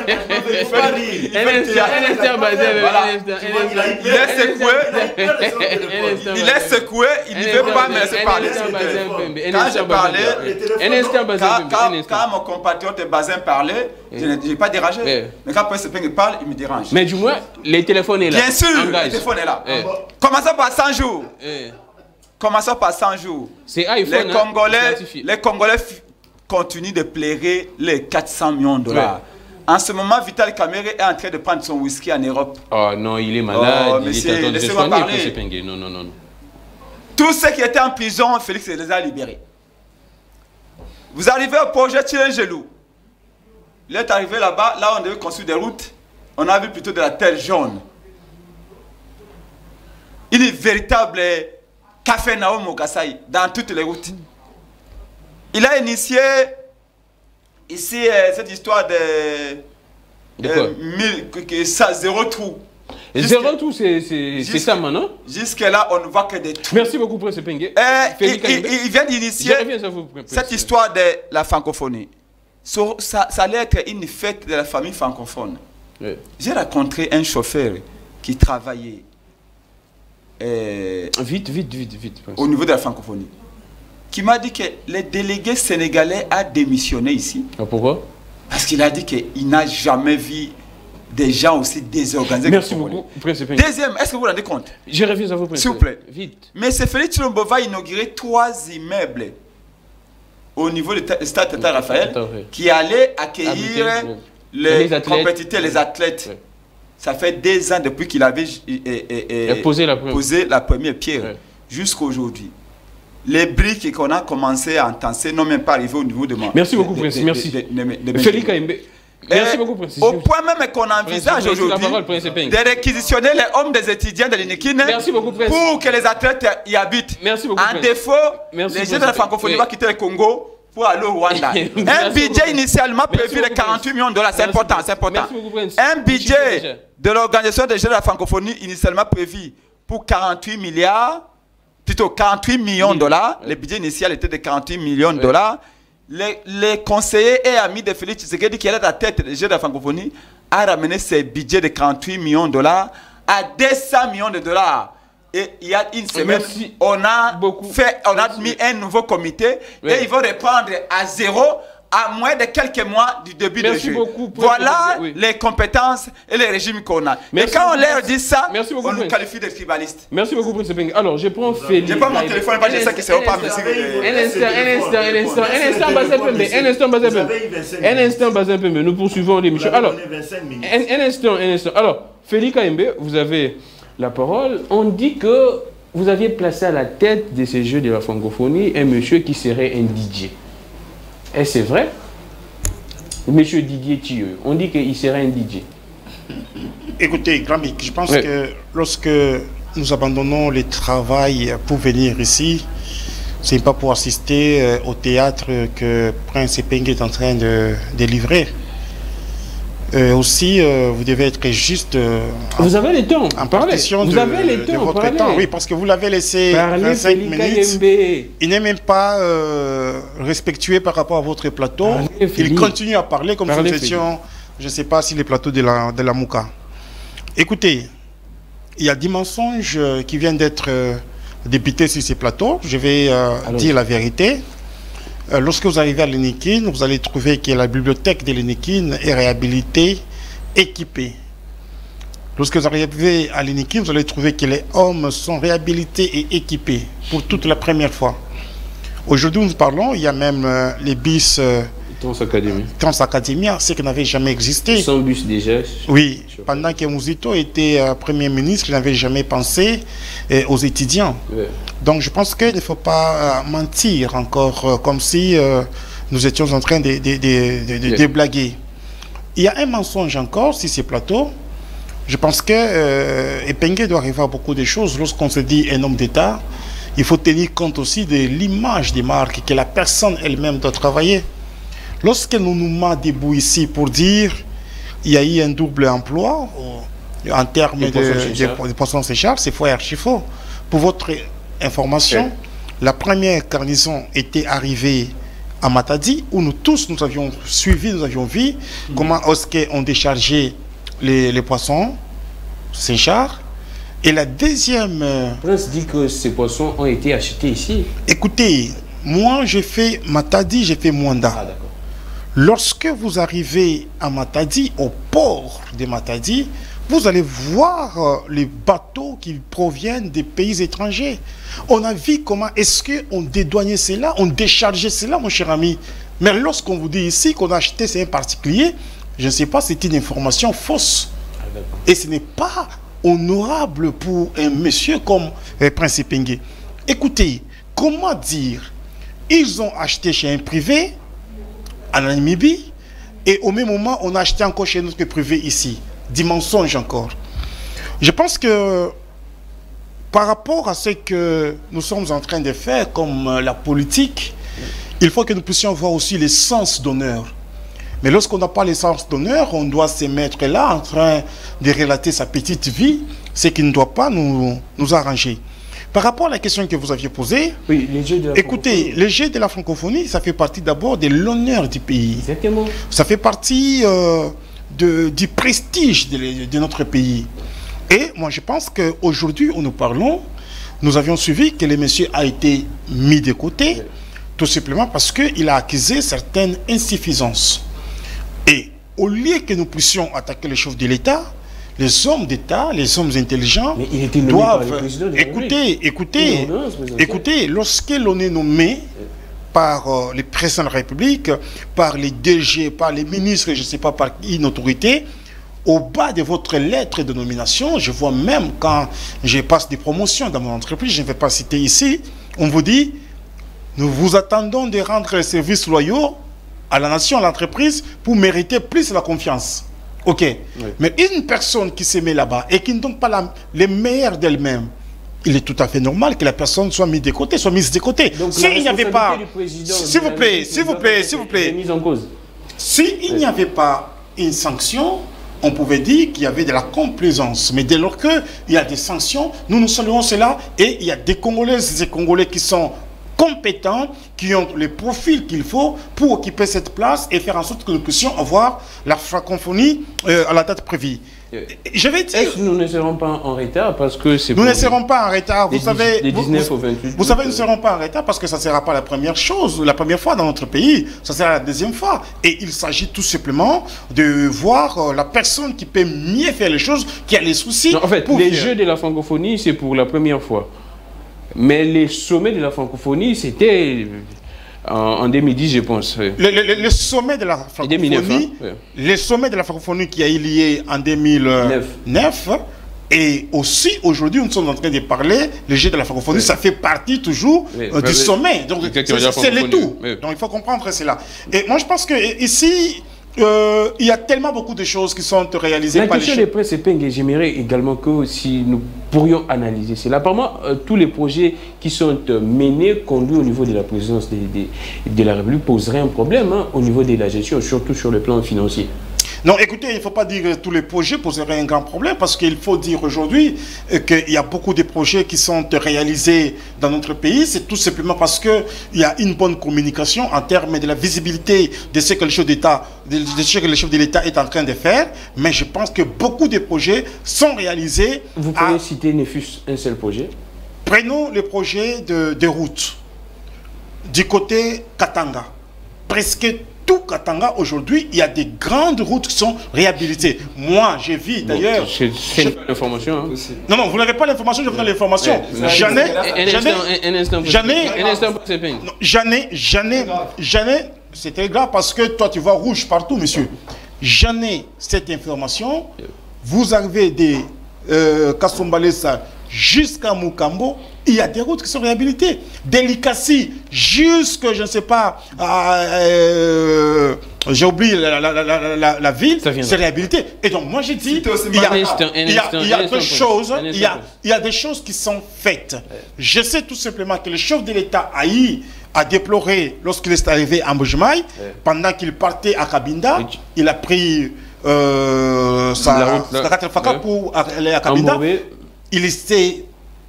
A: Un instant, un instant,
B: il est secoué. Il est secoué, il ne veut pas me laisser parler. Quand je parlais, quand mon compatriote Bazin parlait, je n'ai pas dérangé. Mais, mais quand Prince Penge parle, il me dérange.
A: Mais du moins, le téléphone est là.
B: Bien sûr, Engage. Le téléphone est là. Eh. Commençons par cent jours. Eh. Commençons par cent jours.
A: C'est iPhone.
B: Les Congolais, les Congolais continuent de plairer les quatre cents millions de dollars. Ouais. En ce moment, Vital Kamerhe est en train de prendre son whisky en Europe.
A: Oh non, il est malade.
B: Oh, il est en train de se soigner.
A: Non, non, non.
B: Tous ceux qui étaient en prison, Félix les a libérés. Vous arrivez au projet Tchilengelou. Il est arrivé là-bas, là on devait construire des routes. On a vu plutôt de la terre jaune. Il est véritable café Naom au Kassai dans toutes les routes. Il a initié ici euh, cette histoire de,
A: de quoi?
B: euh, mille, ça, zéro trou.
A: Zéro trou, c'est ça maintenant.
B: Jusque-là, on ne voit que des trous.
A: Merci beaucoup, Prince Penge.
B: Euh, il, il, il vient d'initier cette histoire de la francophonie. So, ça, ça allait être une fête de la famille francophone. Oui. J'ai rencontré un chauffeur qui travaillait euh,
A: vite, vite, vite, vite,
B: au niveau de la francophonie, qui m'a dit que le délégué sénégalais a démissionné ici.
A: Ah, pourquoi?
B: Parce qu'il a dit qu'il n'a jamais vu des gens aussi désorganisés.
A: Merci beaucoup, Prince Penge.
B: Deuxième, est-ce que vous vous rendez compte?
A: Je reviens à vous, Prince.
B: S'il vous plaît.
A: Vite.
B: Mais c'est Félix Tshilombo va inaugurer trois immeubles au niveau du stade Tata Raphaël qui allait accueillir les, les compétiteurs, les athlètes. Oui. ça fait deux ans depuis qu'il avait et, et, et,
A: posé, la
B: posé la première pierre, ouais. jusqu'à aujourd'hui. Les briques qu'on a commencé à entasser n'ont même pas arrivé au niveau de moi.
A: Merci beaucoup, Prince. Merci. Félix Kaimbe. Merci beaucoup, Prince.
B: Au point même qu'on envisage aujourd'hui de réquisitionner les hommes des étudiants de l'Inikine pour que les athlètes y habitent.
A: Merci beaucoup,
B: en défaut, Merci les jeunes de la francophonie vont quitter le Congo pour aller au Rwanda. Un budget initialement prévu de quarante-huit millions de dollars, c'est important, c'est important. Un budget de l'organisation des jeunes de la francophonie initialement prévu pour quarante-huit milliards, plutôt quarante-huit millions de dollars. Le budget initial était de quarante-huit millions de dollars. Les, les conseillers et amis de Félix Tshisekedi, qui est à la tête des jeunes de la francophonie, a ramené ce budget de quarante-huit millions de dollars à deux cents millions de dollars. Et il y a une semaine, Merci on a, fait, on a mis un nouveau comité oui. et ils vont reprendre à zéro à moins de quelques mois du début
A: Merci
B: du jeu.
A: Beaucoup
B: voilà oui. les compétences et les régimes qu'on a. Merci et quand beaucoup. on leur dit ça,
A: Merci beaucoup,
B: on nous qualifie de tribalistes.
A: Merci beaucoup, Prince Peng. Alors, je prends Félix.
B: Je prends mon téléphone, pas je sais que c'est pas musique.
A: Un instant, un instant, un instant, un instant, Bazin Pembe, un instant, Bazin Pembe. Un instant, Bazin Pembe, nous poursuivons l'émission. Alors, un, un instant, un instant. Alors, Félix Kaimbe, vous avez la parole. On dit que vous aviez placé à la tête de ces Jeux de la francophonie un monsieur qui serait un D J. Est-ce vrai? Monsieur Didier Thieu, on dit qu'il serait un D J.
C: Écoutez, Gramic, je pense oui. que lorsque nous abandonnons le travail pour venir ici, ce n'est pas pour assister au théâtre que Prince Epenge est en train de, de livrer. Euh, aussi, euh, vous devez être juste. Euh,
A: vous avez le temps.
C: En partition
A: vous
C: de,
A: avez le temps,
C: de votre parlez. temps. Oui, parce que vous l'avez laissé vingt-cinq minutes. Il n'est même pas euh, respectueux par rapport à votre plateau. Parlez, il continue à parler comme parlez, si nous étions, je ne sais pas si les plateaux de la, de la Mouka. Écoutez, il y a dix mensonges qui viennent d'être euh, débités sur ces plateaux. Je vais euh, dire la vérité. Lorsque vous arrivez à l'Inikine, vous allez trouver que la bibliothèque de l'Inikine est réhabilitée, équipée. Lorsque vous arrivez à l'Inikine, vous allez trouver que les hommes sont réhabilités et équipés pour toute la première fois. Aujourd'hui, nous parlons, il y a même euh, les bus euh,
A: Transacadémie.
C: Transacadémie, ce qui n'avait jamais existé.
A: Sans bus déjà.
C: Oui, pendant que Mouzito était euh, Premier ministre, il n'avait jamais pensé euh, aux étudiants. Ouais. Donc je pense qu'il ne faut pas euh, mentir encore, euh, comme si euh, nous étions en train de, de, de, de, de, yeah. de blaguer. Il y a un mensonge encore sur ces plateaux. Je pense que euh, Epenge doit arriver à beaucoup de choses. Lorsqu'on se dit un homme d'État, il faut tenir compte aussi de l'image des marques que la personne elle-même doit travailler. Lorsque nous nous mettons debout ici pour dire qu'il y a eu un double emploi en termes de, de, de poissons séchard, c'est faux et archi faux. Pour votre information, oui. la première garnison était arrivée à Matadi, où nous tous nous avions suivi, nous avions vu mmh. comment on déchargeait les, les poissons séchard. Et la deuxième...
A: Prince dit que ces poissons ont été achetés ici.
C: Écoutez, moi j'ai fait Matadi, j'ai fait Mwanda. Ah, lorsque vous arrivez à Matadi, au port de Matadi, vous allez voir euh, les bateaux qui proviennent des pays étrangers. On a vu comment est-ce qu'on dédouanait cela, on déchargeait cela, mon cher ami. Mais lorsqu'on vous dit ici qu'on a acheté, c'est un particulier, je ne sais pas, c'est une information fausse. Ah, et ce n'est pas honorable pour un monsieur comme euh, Prince Epenge. Écoutez, comment dire, ils ont acheté chez un privé, en Namibie, et au même moment, on a acheté encore chez notre privé ici. Des mensonges encore. Je pense que par rapport à ce que nous sommes en train de faire comme la politique, il faut que nous puissions voir aussi les sens d'honneur. Mais lorsqu'on n'a pas les sens d'honneur, on doit se mettre là en train de relater sa petite vie, ce qui ne doit pas nous, nous arranger. Par rapport à la question que vous aviez posée,
A: oui, les jeux de la
C: écoutez, les Jeux de la francophonie, ça fait partie d'abord de l'honneur du pays.
A: Exactement.
C: Ça fait partie euh, de, du prestige de, de notre pays. Et moi, je pense qu'aujourd'hui, où nous parlons, nous avions suivi que le monsieur a été mis de côté, oui. tout simplement parce qu'il a accusé certaines insuffisances. Et au lieu que nous puissions attaquer les chefs de l'État, les hommes d'État, les hommes intelligents doivent écouter, écouter, écoutez, lorsque l'on est nommé par euh, les présidents de la République, par les D G, par les ministres, je ne sais pas par une autorité, au bas de votre lettre de nomination, je vois même quand je passe des promotions dans mon entreprise, je ne vais pas citer ici, on vous dit, nous vous attendons de rendre les services loyaux à la nation, à l'entreprise, pour mériter plus la confiance. Ok. Oui. Mais une personne qui se met là-bas et qui ne donne pas la, les meilleurs d'elle-même, il est tout à fait normal que la personne soit mise de côté, soit mise de côté. S'il n'y avait pas, s'il vous plaît, s'il vous plaît, s'il vous plaît, s'il n'y avait pas une sanction, on pouvait dire qu'il y avait de la complaisance. Mais dès lors qu'il y a des sanctions, nous nous saluons cela et il y a des Congolaises et des Congolais qui sont compétents, qui ont le profil qu'il faut pour occuper cette place et faire en sorte que nous puissions avoir la francophonie euh, à la date prévue. Je vais dire...
A: Est-ce que nous ne serons pas en retard parce que c'est...
C: Nous ne serons pas en retard, vous savez...
A: Les dix-neuf au vingt-huit.
C: Vous savez, nous ne serons pas en retard parce que ça ne sera pas la première chose, la première fois dans notre pays, ça sera la deuxième fois. Et il s'agit tout simplement de voir euh, la personne qui peut mieux faire les choses, qui a les soucis...
A: Non, en fait,
C: pour
A: les
C: faire.
A: Jeux de la francophonie, c'est pour la première fois. Mais les sommets de la francophonie, c'était... En, en deux mille dix, je pense. Oui.
C: Le, le, le sommet de la francophonie, deux mille neuf, hein, oui. Le sommet de la francophonie qui a eu lieu en deux mille neuf, et aussi aujourd'hui, nous sommes en train de parler, le jeu de la francophonie, oui. Ça fait partie toujours oui. euh, du oui. sommet. Donc, c'est le tout. Oui. Donc, il faut comprendre cela. Et moi, je pense que ici, euh, il y a tellement beaucoup de choses qui sont réalisées
A: la
C: par
A: les... La question des presse épingles, j'aimerais également que si nous pourrions analyser cela. Apparemment, euh, tous les projets qui sont euh, menés, conduits au niveau de la présidence de, de, de la République poseraient un problème hein, au niveau de la gestion, surtout sur le plan financier.
C: Non, écoutez, il ne faut pas dire que tous les projets poseraient un grand problème parce qu'il faut dire aujourd'hui qu'il y a beaucoup de projets qui sont réalisés dans notre pays. C'est tout simplement parce qu'il y a une bonne communication en termes de la visibilité de ce que le chef d'État, de ce que le chef de l'État est en train de faire. Mais je pense que beaucoup de projets sont réalisés.
A: Vous pouvez à... citer ne fût-ce un seul projet?
C: Prenons le projet de, de route du côté Katanga. Presque tout Katanga, aujourd'hui, il y a des grandes routes qui sont réhabilitées. Moi, j'ai vu d'ailleurs...
A: C'est une information. Hein.
C: Non, non, vous n'avez pas l'information, je vous donne l'information. J'en ai...
A: Un instant.
C: J'en ai... J'en ai... J'en ai... J'en ai... C'est très grave parce que toi, tu vois rouge partout, monsieur. J'en ai cette information. Vous avez des... Euh, Kasumbalesa jusqu'à Mukambo, il y a des routes qui sont réhabilitées. Délicassi, jusque, je ne sais pas, euh, j'ai oublié la, la, la, la, la ville, c'est réhabilité. Et donc, moi, j'ai dit, il y a, il y a, il y a des choses, il y a, il y a des choses qui sont faites. Je sais tout simplement que le chef de l'État a eu à déplorer, lorsqu'il est arrivé à Mbujimai, pendant qu'il partait à Kabinda, il a pris euh, sa, sa Katrafaka pour aller à Kabinda. Il s'est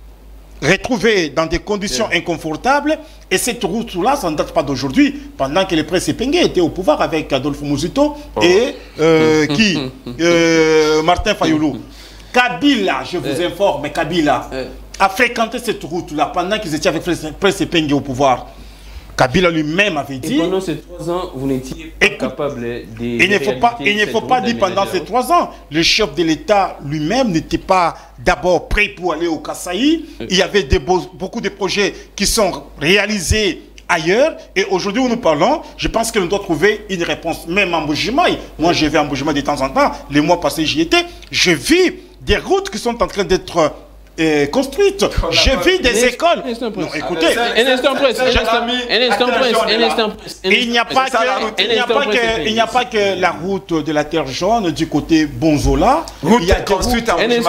C: retrouvé dans des conditions yeah. inconfortables et cette route-là, ça ne date pas d'aujourd'hui, pendant que le prince Epenge était au pouvoir avec Adolphe Muzito oh. et euh, qui euh, Martin Fayoulou. Kabila, je vous yeah. informe, Kabila yeah. a fréquenté cette route-là pendant qu'ils étaient avec le prince Epenge au pouvoir. Kabila lui-même avait dit...
A: Et pendant ces trois ans, vous n'étiez pas capable de...
C: Il ne faut pas, il ne faut pas dire pendant ces trois ans, le chef de l'État lui-même n'était pas d'abord prêt pour aller au Kasaï. Oui. Il y avait des beaux, beaucoup de projets qui sont réalisés ailleurs. Et aujourd'hui où nous parlons, je pense que nous devons trouver une réponse. Même en Mbujimai, moi je vais en Mbujimai de temps en temps, les mois passés j'y étais, je vis des routes qui sont en train d'être... Euh, construite. J'ai vu des écoles. Non, écoutez,
A: un instant presse, un instant presse, un instant presse.
C: Il n'y a pas que, il n'y a pas que, il n'y a pas que la route de la Terre jaune du côté Bonzola. Il y a des routes,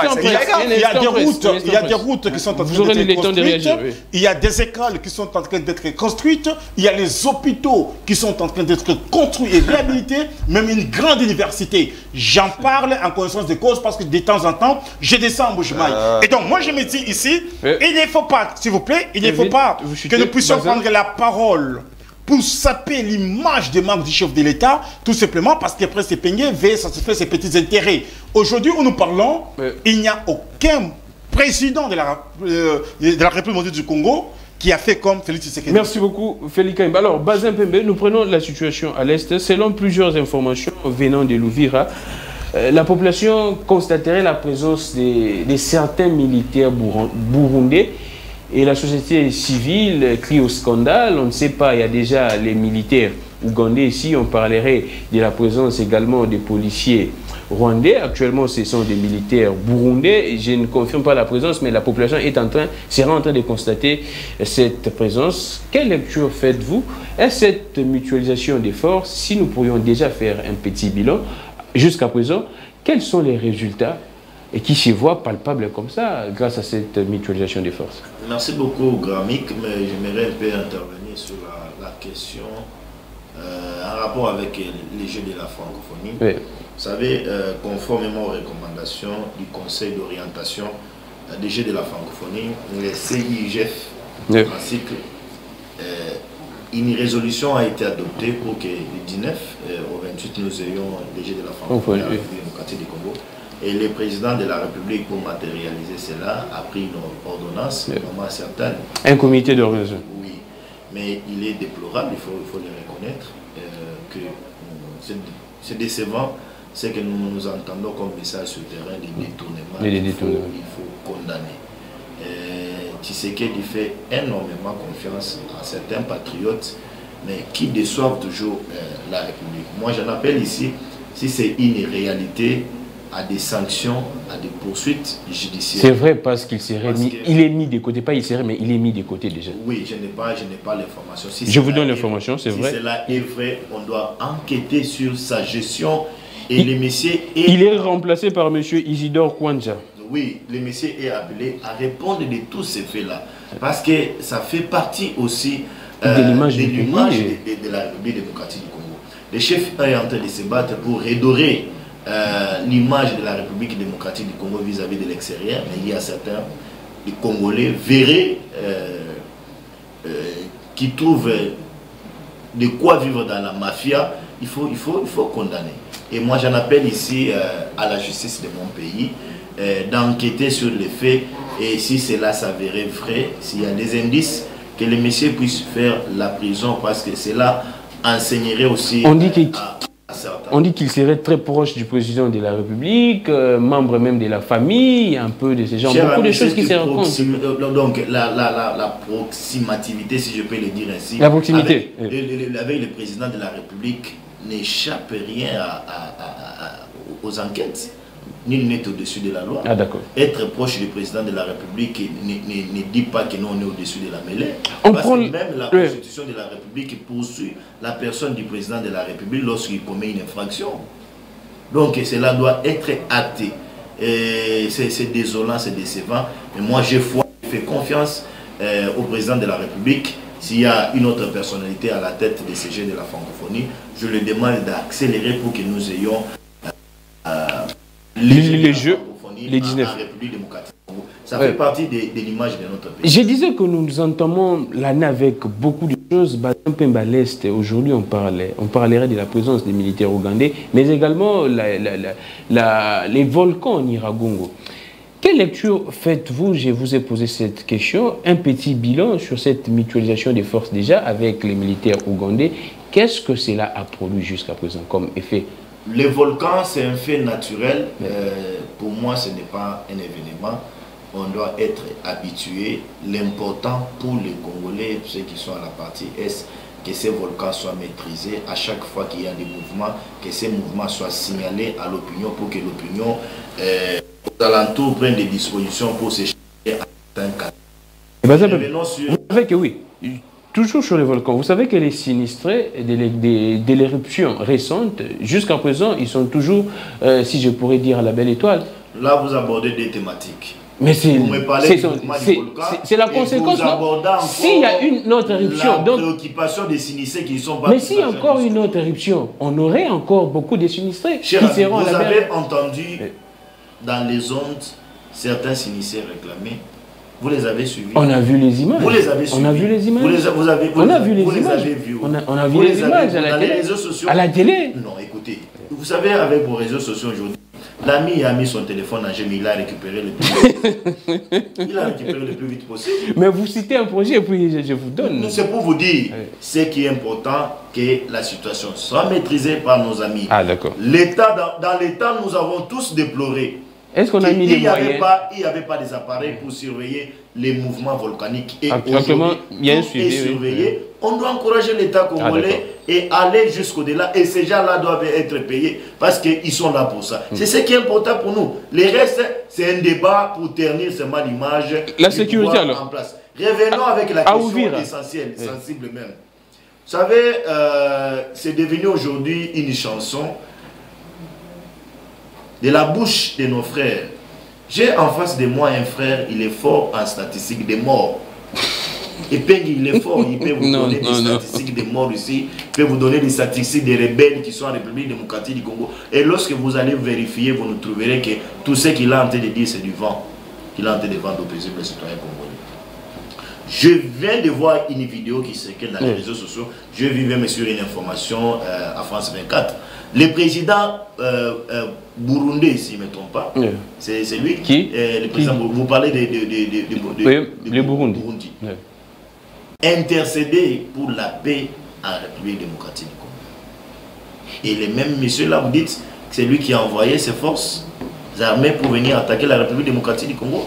C: il y a des routes, il y a des routes qui sont en train d'être construites. Il y a des écoles qui sont en train d'être construites. Il y a les hôpitaux qui sont en train d'être construits et réhabilités. Même une grande université. J'en parle en connaissance de cause parce que de temps en temps, je descends en Mbujimai. Et donc moi je me dis ici, euh, il ne faut pas, s'il vous plaît, il ne faut pas que nous puissions prendre la parole pour saper l'image des membres du chef de l'État, tout simplement parce que Prince Epenge veut satisfaire ses petits intérêts. Aujourd'hui où nous parlons, euh, il n'y a aucun président de la, euh, de la République du Congo qui a fait comme Félix Tshisekedi.
A: Merci beaucoup, Félix Kaimba. Alors, Bazin Pembe, nous prenons la situation à l'Est. Selon plusieurs informations venant de l'Ouvira, la population constaterait la présence de, de certains militaires burundais et la société civile crie au scandale. On ne sait pas, il y a déjà les militaires ougandais ici. On parlerait de la présence également des policiers rwandais. Actuellement, ce sont des militaires burundais. Je ne confirme pas la présence, mais la population est en train, sera en train de constater cette présence. Quelle lecture faites-vous? Est-ce cette mutualisation des forces, si nous pourrions déjà faire un petit bilan, jusqu'à présent, quels sont les résultats et qui se voient palpables comme ça grâce à cette mutualisation des forces?
D: Merci beaucoup, Gramik, mais j'aimerais un peu intervenir sur la, la question euh, en rapport avec les Jeux de la francophonie.
A: Oui.
D: Vous savez, euh, conformément aux recommandations du Conseil d'orientation euh, des Jeux de la francophonie, les C I G F,
A: oui.
D: en cycle, euh, une résolution a été adoptée pour que le dix-neuf euh, au vingt-huit, nous ayons les Jeux de la francophonie à la République démocratique du Congo. Et le président de la République, pour matérialiser cela, a pris une ordonnance,
A: oui.
D: vraiment certaine.
A: Un comité d'organisation.
D: Oui, mais il est déplorable, il faut, il faut le reconnaître, euh, que euh, c'est décevant, c'est que nous nous entendons comme message sur le terrain des détournements.
A: Les
D: il,
A: détournements.
D: faut, il faut condamner. Euh, Tshisekedi fait énormément confiance à certains patriotes, mais qui déçoivent toujours euh, la République. Moi, j'en appelle ici, si c'est une réalité, à des sanctions, à des poursuites judiciaires.
A: C'est vrai parce qu'il serait
D: Parce
A: mis,
D: que,
A: il est mis de côté, pas il serait, mais il est mis de côté déjà.
D: Oui, je n'ai pas, je n'ai pas l'information. Si
A: je vous donne l'information, c'est
D: si
A: vrai.
D: Si cela est vrai, on doit enquêter sur sa gestion et il, le monsieur est...
A: Il est remplacé par M. Isidore Kwanja.
D: Oui, le monsieur est appelé à répondre de tous ces faits-là. Parce que ça fait partie aussi euh,
A: de l'image
D: de,
A: de,
D: de, de la République démocratique du Congo. Le chef est en train de se battre pour redorer Euh, l'image de la République démocratique du Congo vis-à-vis -vis de l'extérieur, mais il y a certains les Congolais verrés euh, euh, qui trouvent de quoi vivre dans la mafia. Il faut, il faut, il faut condamner. Et moi j'en appelle ici euh, à la justice de mon pays euh, d'enquêter sur les faits, et si cela s'avérait vrai, s'il y a des indices, que les messieurs puissent faire la prison, parce que cela enseignerait aussi
A: On dit qu'il
D: à,
A: On dit qu'il serait très proche du président de la République, euh, membre même de la famille, un peu de ces gens,
D: Cher
A: beaucoup
D: ami,
A: de choses qui se rencontrent.
D: Donc la, la, la, la proximativité, si je peux le dire ainsi,
A: la proximité.
D: Avec, oui. le, avec le président de la République n'échappe rien à, à, à, à, aux enquêtes. Nul n'est au-dessus de la loi.
A: Ah, d'accord.
D: Être proche du président de la République ne, ne, ne dit pas que nous on est au-dessus de la mêlée.
A: On
D: Parce
A: prend...
D: que même la Constitution de la République poursuit la personne du président de la République lorsqu'il commet une infraction. Donc cela doit être acté. C'est désolant, c'est décevant. Mais moi j'ai foi, je fais confiance euh, au président de la République. S'il y a une autre personnalité à la tête des C G de la francophonie, je le demande d'accélérer pour que nous ayons euh,
A: les, les, les jeux, les dix-neuf.
D: En République démocratique. Ça ouais. fait partie de, de l'image de notre pays.
A: Je disais que nous entamons l'année avec beaucoup de choses. L'Est, aujourd'hui, on, parlait, on parlerait de la présence des militaires ougandais, mais également la, la, la, la, les volcans en Iragongo. Quelle lecture faites-vous? Je vous ai posé cette question. Un petit bilan sur cette mutualisation des forces déjà avec les militaires ougandais. Qu'est-ce que cela a produit jusqu'à présent comme effet?
D: Les volcans, c'est un fait naturel. Euh, pour moi, ce n'est pas un événement. On doit être habitué. L'important pour les Congolais, ceux qui sont à la partie Est, que ces volcans soient maîtrisés à chaque fois qu'il y a des mouvements, que ces mouvements soient signalés à l'opinion pour que l'opinion, euh, aux alentours, prenne des dispositions pour s'échapper à certains cas.
A: Vous savez que oui. Toujours sur les volcans, vous savez que les sinistrés de l'éruption récente, jusqu'à présent, ils sont toujours, euh, si je pourrais dire, à la belle étoile.
D: Là, vous abordez des thématiques.
A: Mais c'est la conséquence. S'il y a une autre éruption,
D: la
A: donc,
D: préoccupation des sinistrés qui sont pas.
A: Mais s'il y a encore une autre éruption, on aurait encore beaucoup de sinistrés qui seront
D: vous
A: à la
D: avez
A: belle...
D: entendu dans les ondes certains sinistrés réclamés. Vous les avez suivis.
A: On a vu les images.
D: Vous les avez suivis.
A: On a vu les images.
D: Vous les, vous avez, vous
A: on
D: les,
A: a vu les
D: vous
A: images.
D: Les avez vus.
A: On a, on a vu
D: vous
A: les,
D: les
A: images
D: avez,
A: à la
D: dans
A: télé.
D: Les réseaux sociaux.
A: À la télé.
D: Non, écoutez. Vous savez, avec vos réseaux sociaux aujourd'hui, l'ami a mis son téléphone en génie, il a récupéré le plus vite. Il a récupéré le plus vite possible.
A: Mais vous citez un projet et puis je, je vous donne.
D: C'est pour vous dire,
A: oui.
D: Ce qui est important, que la situation soit maîtrisée par nos amis.
A: Ah, d'accord.
D: L'État, dans, dans l'État, nous avons tous déploré.
A: Est-ce qu'on a mis les moyens?
D: pas, Il n'y avait pas des appareils pour surveiller les mouvements volcaniques. Et
A: actuellement, il y a un suivi.
D: surveillé.
A: Oui.
D: On doit encourager l'État congolais ah, et aller jusqu'au-delà. Et ces gens-là doivent être payés parce qu'ils sont là pour ça. Mmh. C'est ce qui est important pour nous. Le reste, c'est un débat pour ternir seulement l'image.
A: La sécurité alors.
D: En place. Revenons avec la
A: à
D: question
A: Ouvira.
D: essentielle, oui. sensible même. Vous savez, euh, c'est devenu aujourd'hui une chanson de la bouche de nos frères. J'ai en face de moi un frère, il est fort en statistiques des morts. Et Pengui, il est fort, il peut vous
A: non,
D: donner
A: non,
D: des
A: non.
D: statistiques des morts ici, il peut vous donner des statistiques des rebelles qui sont en République démocratique du Congo. Et lorsque vous allez vérifier, vous nous trouverez que tout ce qu'il a en train de dire, c'est du vent. Qu'il a en train de vendre aux paisibles citoyens congolais. Je viens de voir une vidéo qui circule dans les réseaux sociaux. Je vivais même sur une information euh, à France vingt-quatre. Le président euh, euh, burundais, si je ne me trompe pas, oui. c'est lui
A: qui
D: euh, le président, qui? Vous parlez de, de, de, de, de,
A: oui,
D: de,
A: de, de Burundi.
D: Burundi.
A: Oui.
D: Intercéder pour la paix en République démocratique du Congo. Et les mêmes messieurs là, vous dites que c'est lui qui a envoyé ses forces armées pour venir attaquer la République démocratique du Congo.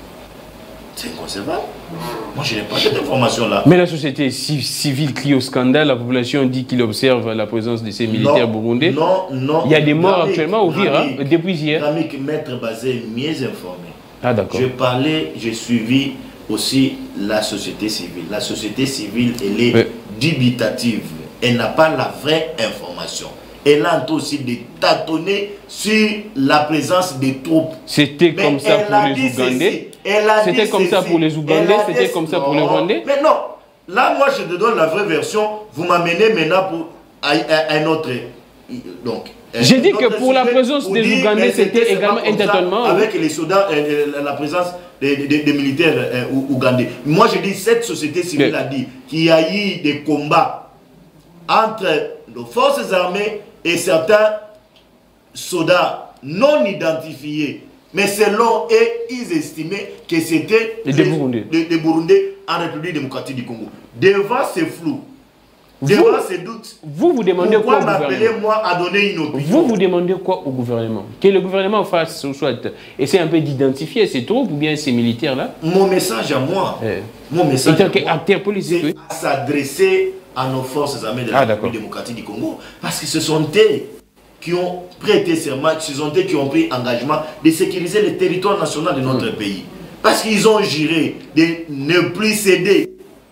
D: C'est inconcevable. Moi, je n'ai pas cette information-là.
A: Mais la société civile crie au scandale. La population dit qu'il observe la présence de ces militaires
D: non,
A: burundais.
D: Non, non.
A: Il y a des morts
D: Ramik,
A: actuellement au Vira, hein, depuis hier.
D: Ramik, maître Bazé, mieux informé.
A: Ah, d'accord.
D: Je parlais, j'ai suivi aussi la société civile. La société civile, elle est oui. dubitative. Elle n'a pas la vraie information. Elle a aussi de tâtonner sur la présence des troupes.
A: C'était comme ça pour les Ougandais. C'était comme ça pour les Ougandais, c'était comme ça pour les Rwandais.
D: Mais non, là moi je te donne la vraie version, vous m'amenez maintenant pour un autre. Donc,
A: j'ai dit que pour la présence des Ougandais, c'était également un tâtonnement.
D: Avec les soldats, la présence des, des, des militaires euh, ougandais. Moi je dis, cette société civile a dit qu'il y a eu des combats entre nos forces armées et certains soldats non identifiés. Mais selon eux, ils estimaient que c'était
A: des Burundais.
D: Des Burundais en République démocratique du Congo. Devant ces flous, devant ces doutes,
A: vous vous demandez
D: pourquoi
A: quoi
D: m'appelez-moi à donner une opinion?
A: Vous vous demandez quoi au gouvernement? Que le gouvernement fasse, soit essaie un peu d'identifier ces troupes ou bien ces militaires-là?
D: Mon message à moi, eh. mon message
A: en tant qu'acteur politique, oui.
D: à s'adresser à nos forces armées de la ah, République démocratique du Congo. Parce que ce sont eux qui ont prêté serment, ce sont eux qui ont pris engagement de sécuriser le territoire national de notre mmh. pays. Parce qu'ils ont juré de ne plus céder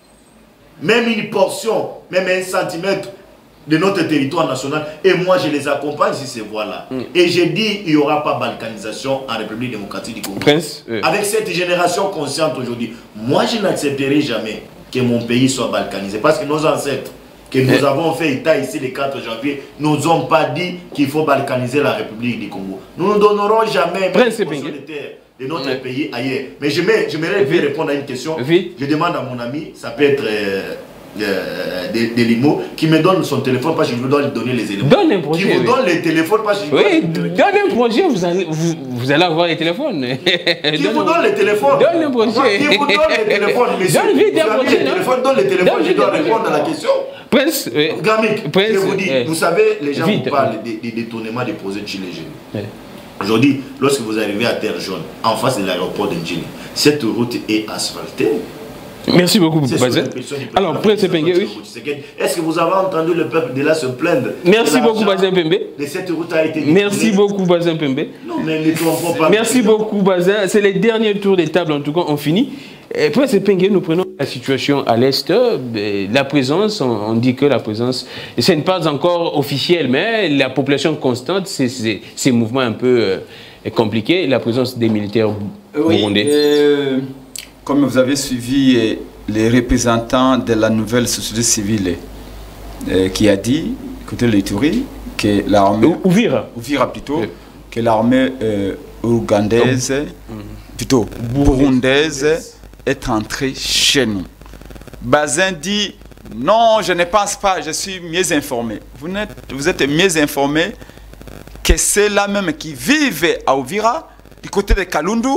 D: même une portion, même un centimètre de notre territoire national. Et moi, je les accompagne sur ces voies-là. Mmh. Et j'ai dit, il n'y aura pas de balkanisation en République démocratique du Congo.
A: Prince, oui.
D: Avec cette génération consciente aujourd'hui, moi, je n'accepterai jamais que mon pays soit balkanisé. Parce que nos ancêtres, que nous euh. avons fait état ici le quatre janvier, nous n'ont pas dit qu'il faut balkaniser la République du Congo. Nous ne donnerons jamais
A: Prince
D: même de terre de notre ouais. pays ailleurs. Mais j'aimerais répondre à une question.
A: Vite.
D: Je demande à mon ami, ça peut être euh, euh, des, des limos, qui me donne son téléphone parce que je dois lui donner les éléments.
A: Donne un projet.
D: Qui vous
A: oui.
D: donne les téléphones parce que je
A: Oui, donne un projet, vous allez, vous, vous allez avoir les téléphones.
D: Qui donne vous donne les téléphones?
A: Donne un projet.
D: Moi, qui vous donne les téléphones, monsieur?
A: Donne vite un projet.
D: Les téléphones, donne les téléphones, je dois répondre à la question.
A: Prince, euh,
D: Gamik,
A: Prince,
D: je vous dis,
A: euh,
D: vous savez, les gens
A: vite,
D: vous parlent des, des détournements des projets de Chili.
A: Ouais.
D: Aujourd'hui, lorsque vous arrivez à Terre Jaune, en face de l'aéroport d'Ndjili, cette route est asphaltée.
A: Merci beaucoup, Bazin. Alors, Prince Pengé, oui.
D: Est-ce que vous avez entendu le peuple de là se plaindre?
A: Merci beaucoup, Bazin Pembe.
D: De cette route a été
A: Merci beaucoup, Bazin Pembe.
D: Non, mais ne trompons pas.
A: Merci beaucoup, Bazin. C'est les derniers tours des tables, en tout cas, on finit. Prince Pengé, nous prenons la situation à l'Est. La présence, on, on dit que la présence, ce n'est pas encore officiel, mais la population constante, c'est ces mouvements un peu euh, compliqués, la présence des militaires burundais.
B: Oui, euh, comme vous avez suivi euh, les représentants de la nouvelle société civile euh, qui a dit, côté de l'Ituri, que l'armée...
A: Ouvira.
B: Ouvira plutôt, oui. Que l'armée euh, ougandaise, mmh. plutôt burundaise, est entrée chez nous. Bazin dit, non, je ne pense pas, je suis mieux informé. Vous êtes, vous êtes mieux informé que ceux-là même qui vivent à Ouvira, du côté de Kalundu,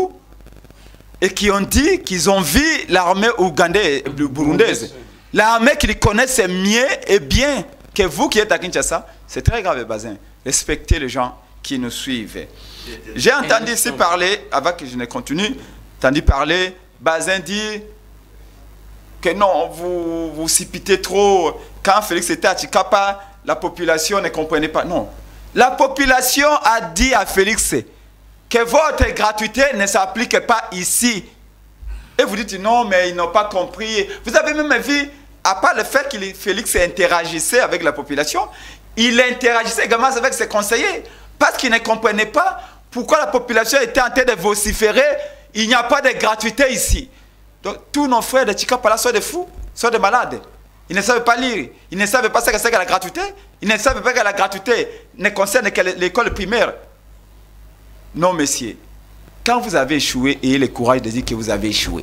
B: et qui ont dit qu'ils ont vu l'armée ougandaise, burundaise. L'armée qu'ils connaissent mieux et bien que vous qui êtes à Kinshasa. C'est très grave, Bazin. Respectez les gens qui nous suivent. J'ai entendu ici parler, avant que je ne continue, entendu parler, Bazin dit, que non, vous vous cipitez trop. Quand Félix était à Tchikapa, la population ne comprenait pas. Non. La population a dit à Félix que votre gratuité ne s'applique pas ici. Et vous dites non, mais ils n'ont pas compris. Vous avez même vu, à part le fait que Félix interagissait avec la population, il interagissait également avec ses conseillers. Parce qu'il ne comprenait pas pourquoi la population était en train de vociférer. Il n'y a pas de gratuité ici. Donc tous nos frères de Tchikapa sont des fous, sont des malades. Ils ne savent pas lire, ils ne savent pas ce que c'est que la gratuité. Ils ne savent pas que la gratuité ne concerne que l'école primaire. Non, messieurs. Quand vous avez échoué, ayez le courage de dire que vous avez échoué.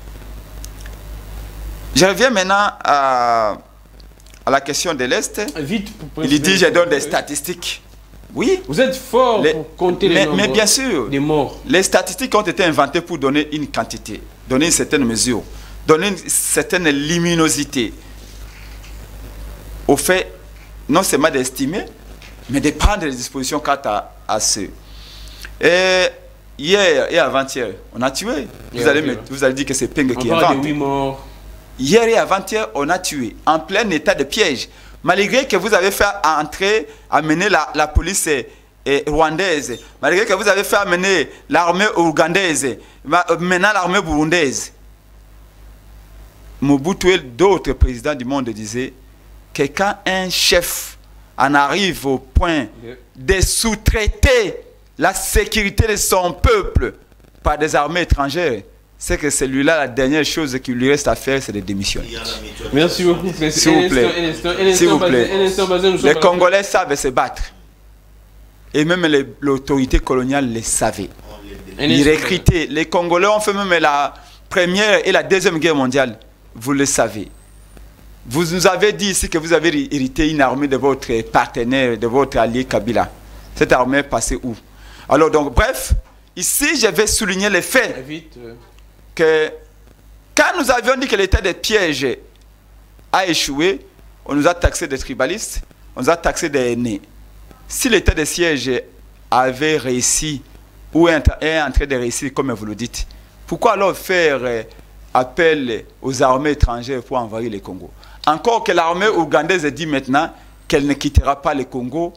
B: Je reviens maintenant à, à la question de l'Est.
A: Vite,
B: il dit, je donne des statistiques. Oui.
A: Vous êtes fort les, pour compter les
B: mais,
A: nombres
B: mais bien sûr,
A: des morts.
B: Les statistiques ont été inventées pour donner une quantité, donner une certaine mesure, donner une certaine luminosité au fait, non seulement d'estimer, mais de prendre des dispositions quant à, à ce. Et hier et avant-hier, on a tué. Vous, allez, me, vous allez dire que c'est Peng qui invente.
A: huit morts.
B: Hier et avant-hier, on a tué, en plein état de piège. Malgré que vous avez fait entrer, amener la, la police eh, eh, rwandaise, malgré que vous avez fait amener l'armée ougandaise, maintenant l'armée burundaise. Mobutu et d'autres présidents du monde disaient que quand un chef en arrive au point de sous-traiter la sécurité de son peuple par des armées étrangères, c'est que celui-là, la dernière chose qu'il lui reste à faire, c'est de démissionner.
A: Merci beaucoup.
B: S'il vous plaît. S'il vous plaît. Les Congolais savent se battre. Et même l'autorité coloniale le savait. Ils recrutaient. Les Congolais ont fait même la première et la deuxième guerre mondiale. Vous le savez. Vous nous avez dit ici que vous avez hérité une armée de votre partenaire, de votre allié Kabila. Cette armée est passée où? Alors donc, bref, ici je vais souligner le fait que quand nous avions dit que l'état de piège a échoué, on nous a taxé de tribalistes, on nous a taxé d'aînés. Si l'état de siège avait réussi ou est en train de réussir, comme vous le dites, pourquoi alors faire appel aux armées étrangères pour envahir le Congo? Encore que l'armée ougandaise dit maintenant qu'elle ne quittera pas le Congo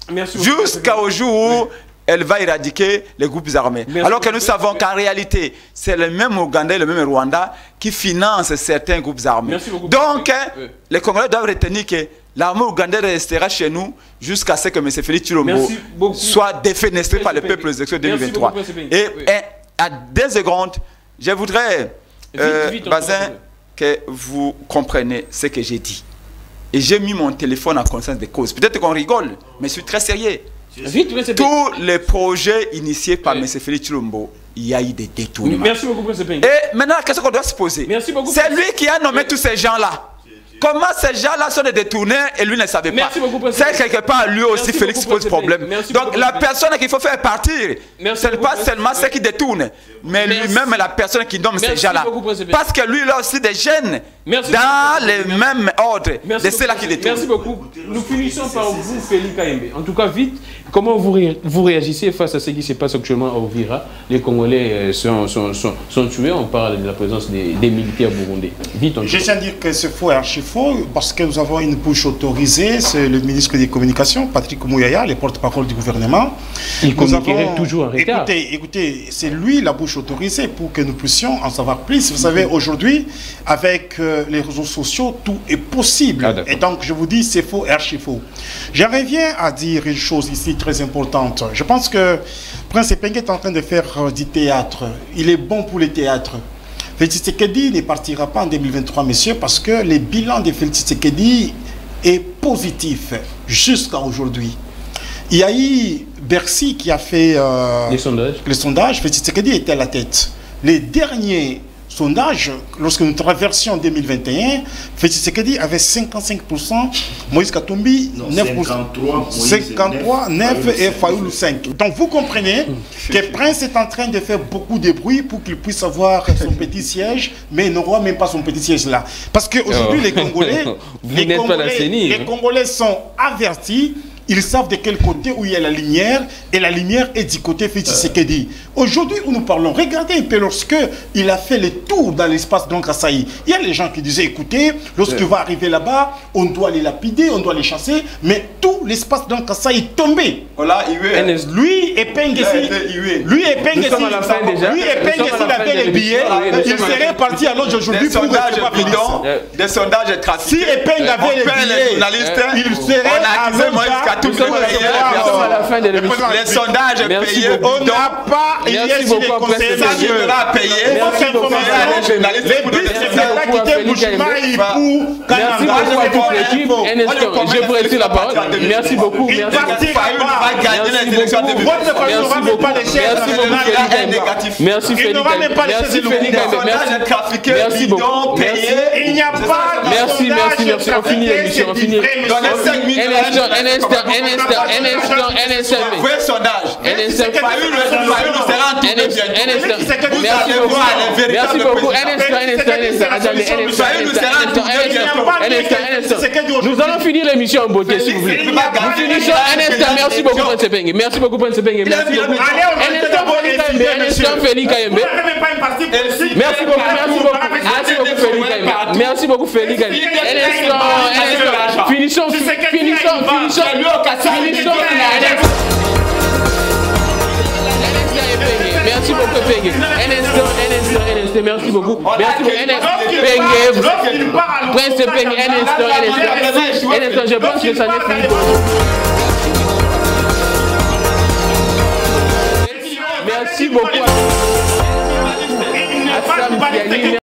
B: jusqu'au jour où elle va éradiquer les groupes armés. Merci. Alors que nous savons qu'en réalité, c'est le même Ouganda et le même Rwanda qui financent certains groupes armés. Donc, oui. Les Congolais doivent retenir que l'armée ougandaise restera chez nous jusqu'à ce que M. Félix Tshilombo soit défenestré par le peuple aux élections deux mille vingt-trois. Et, oui. et à deux secondes, je voudrais, euh, vite, vite, Bazin, que vous compreniez ce que j'ai dit. Et j'ai mis mon téléphone en conscience de cause. Peut-être qu'on rigole, mais je suis très sérieux. Vite, oui, tous les projets initiés par oui. M. Félix Tshilombo, il y a eu des détournements.
A: Merci beaucoup, M. Peng.
B: Et maintenant, qu'est-ce qu'on doit se poser? C'est lui qui a nommé oui. tous ces gens-là. Comment ces gens-là sont des détournés et lui ne savait pas? C'est quelque part lui aussi Merci Félix pose problème. Merci Donc la personne qu'il faut faire partir, ce n'est pas seulement ceux qui détournent, mais lui-même la personne qui nomme ces gens-là. Parce que lui il a aussi des gènes Merci dans beaucoup. les mêmes ordres Merci de ceux-là qui détournent.
A: Merci beaucoup. Nous finissons par vous, Félix Kaimbe. En tout cas, vite, comment vous, ré vous réagissez face à ce qui se passe actuellement à Uvira? Les Congolais sont, sont, sont, sont tués, on parle de la présence des, des militaires burundais. Vite,
C: Je tiens à dire que c'est faux et archi faux, parce que nous avons une bouche autorisée, c'est le ministre des Communications, Patrick Mouyaya, le porte-parole du gouvernement.
A: Il communiquerait toujours en retard.
C: Écoutez, écoutez, c'est lui la bouche autorisée pour que nous puissions en savoir plus. Vous savez, aujourd'hui, avec euh, les réseaux sociaux, tout est possible. Ah, et donc, je vous dis, c'est faux et archi faux. Je reviens à dire une chose ici très importante. Je pense que Prince Epenge est en train de faire euh, du théâtre. Il est bon pour le théâtre. Félix Tshisekedi ne partira pas en deux mille vingt-trois, messieurs, parce que le bilan de Félix Tshisekedi est positif jusqu'à aujourd'hui. Il y a eu Bercy qui a fait euh,
A: les sondages.
C: Les sondages. Félix Tshisekedi était à la tête. Les derniers sondages, lorsque nous traversions deux mille vingt et un, Félix Tshisekedi avait cinquante-cinq pour cent, Moïse Katumbi neuf pour cent, cinquante-trois, neuf et Fayoulou cinq. Donc vous comprenez que Prince est en train de faire beaucoup de bruit pour qu'il puisse avoir son petit siège, mais il n'aura même pas son petit siège là. Parce qu'aujourd'hui, oh. les Congolais, les, Congolais, les Congolais sont avertis Ils savent de quel côté où il y a la lumière, et la lumière est du côté Félix Tshisekedi. Aujourd'hui où nous parlons, regardez un peu lorsque il a fait le tour dans l'espace donc Kasaï. Il y a les gens qui disaient, écoutez, lorsqu'il va arriver là-bas, on doit les lapider, on doit les chasser, mais tout l'espace donc Kasaï est tombé.
B: Voilà,
C: lui et Peng ici, lui et Peng ici, lui et Peng ici, il avait les billets, il serait parti à l'autre aujourd'hui pour recevoir bidon,
B: des sondages trafiqués.
C: Si Epeng avait les billets, il serait à
B: les sondages payés.
C: On n'a pas, il y a ici les conseillers
B: de la payer.
C: Les bus, c'est pas quitté Bouchmaï pour
A: Merci beaucoup à toute l'équipe. Un instant, je vous retire la parole. Merci beaucoup.
C: Il
A: Merci
C: partira pas.
A: Merci beaucoup.
C: Votre famille n'aura même pas les chaises.
A: Merci Félix. Merci Félix. Merci beaucoup.
C: Il n'y a pas de
A: Merci, merci, merci. On finit l'émission. On finit. Un instant, un instant, un instant, un instant, un instant.
B: Vrai sondage.
A: Un instant.
B: Un instant.
A: Merci beaucoup. Merci beaucoup. Un instant, un instant, un instant. Attendez, un instant, un instant, un instant. Nous allons finir l'émission en beauté, s'il vous plaît. Nous finissons un instant. Merci beaucoup, Prince Penge. Merci beaucoup, Prince Penge. Merci beaucoup. Un instant, Félix Kaimbe. Un instant, Félix Kaimbe. Merci beaucoup, merci beaucoup. Merci beaucoup, Félix Kaimbe. Merci beaucoup, Félix Kaimbe. Un instant, un instant. Finissons, finissons, finissons. Finissons. Merci beaucoup, Penge. Un instant, un instant, un instant. Merci beaucoup. Merci beaucoup. Un instant, Penge. Prince Penge, un instant, un instant. Un instant, je pense que ça n'est fini. Merci beaucoup.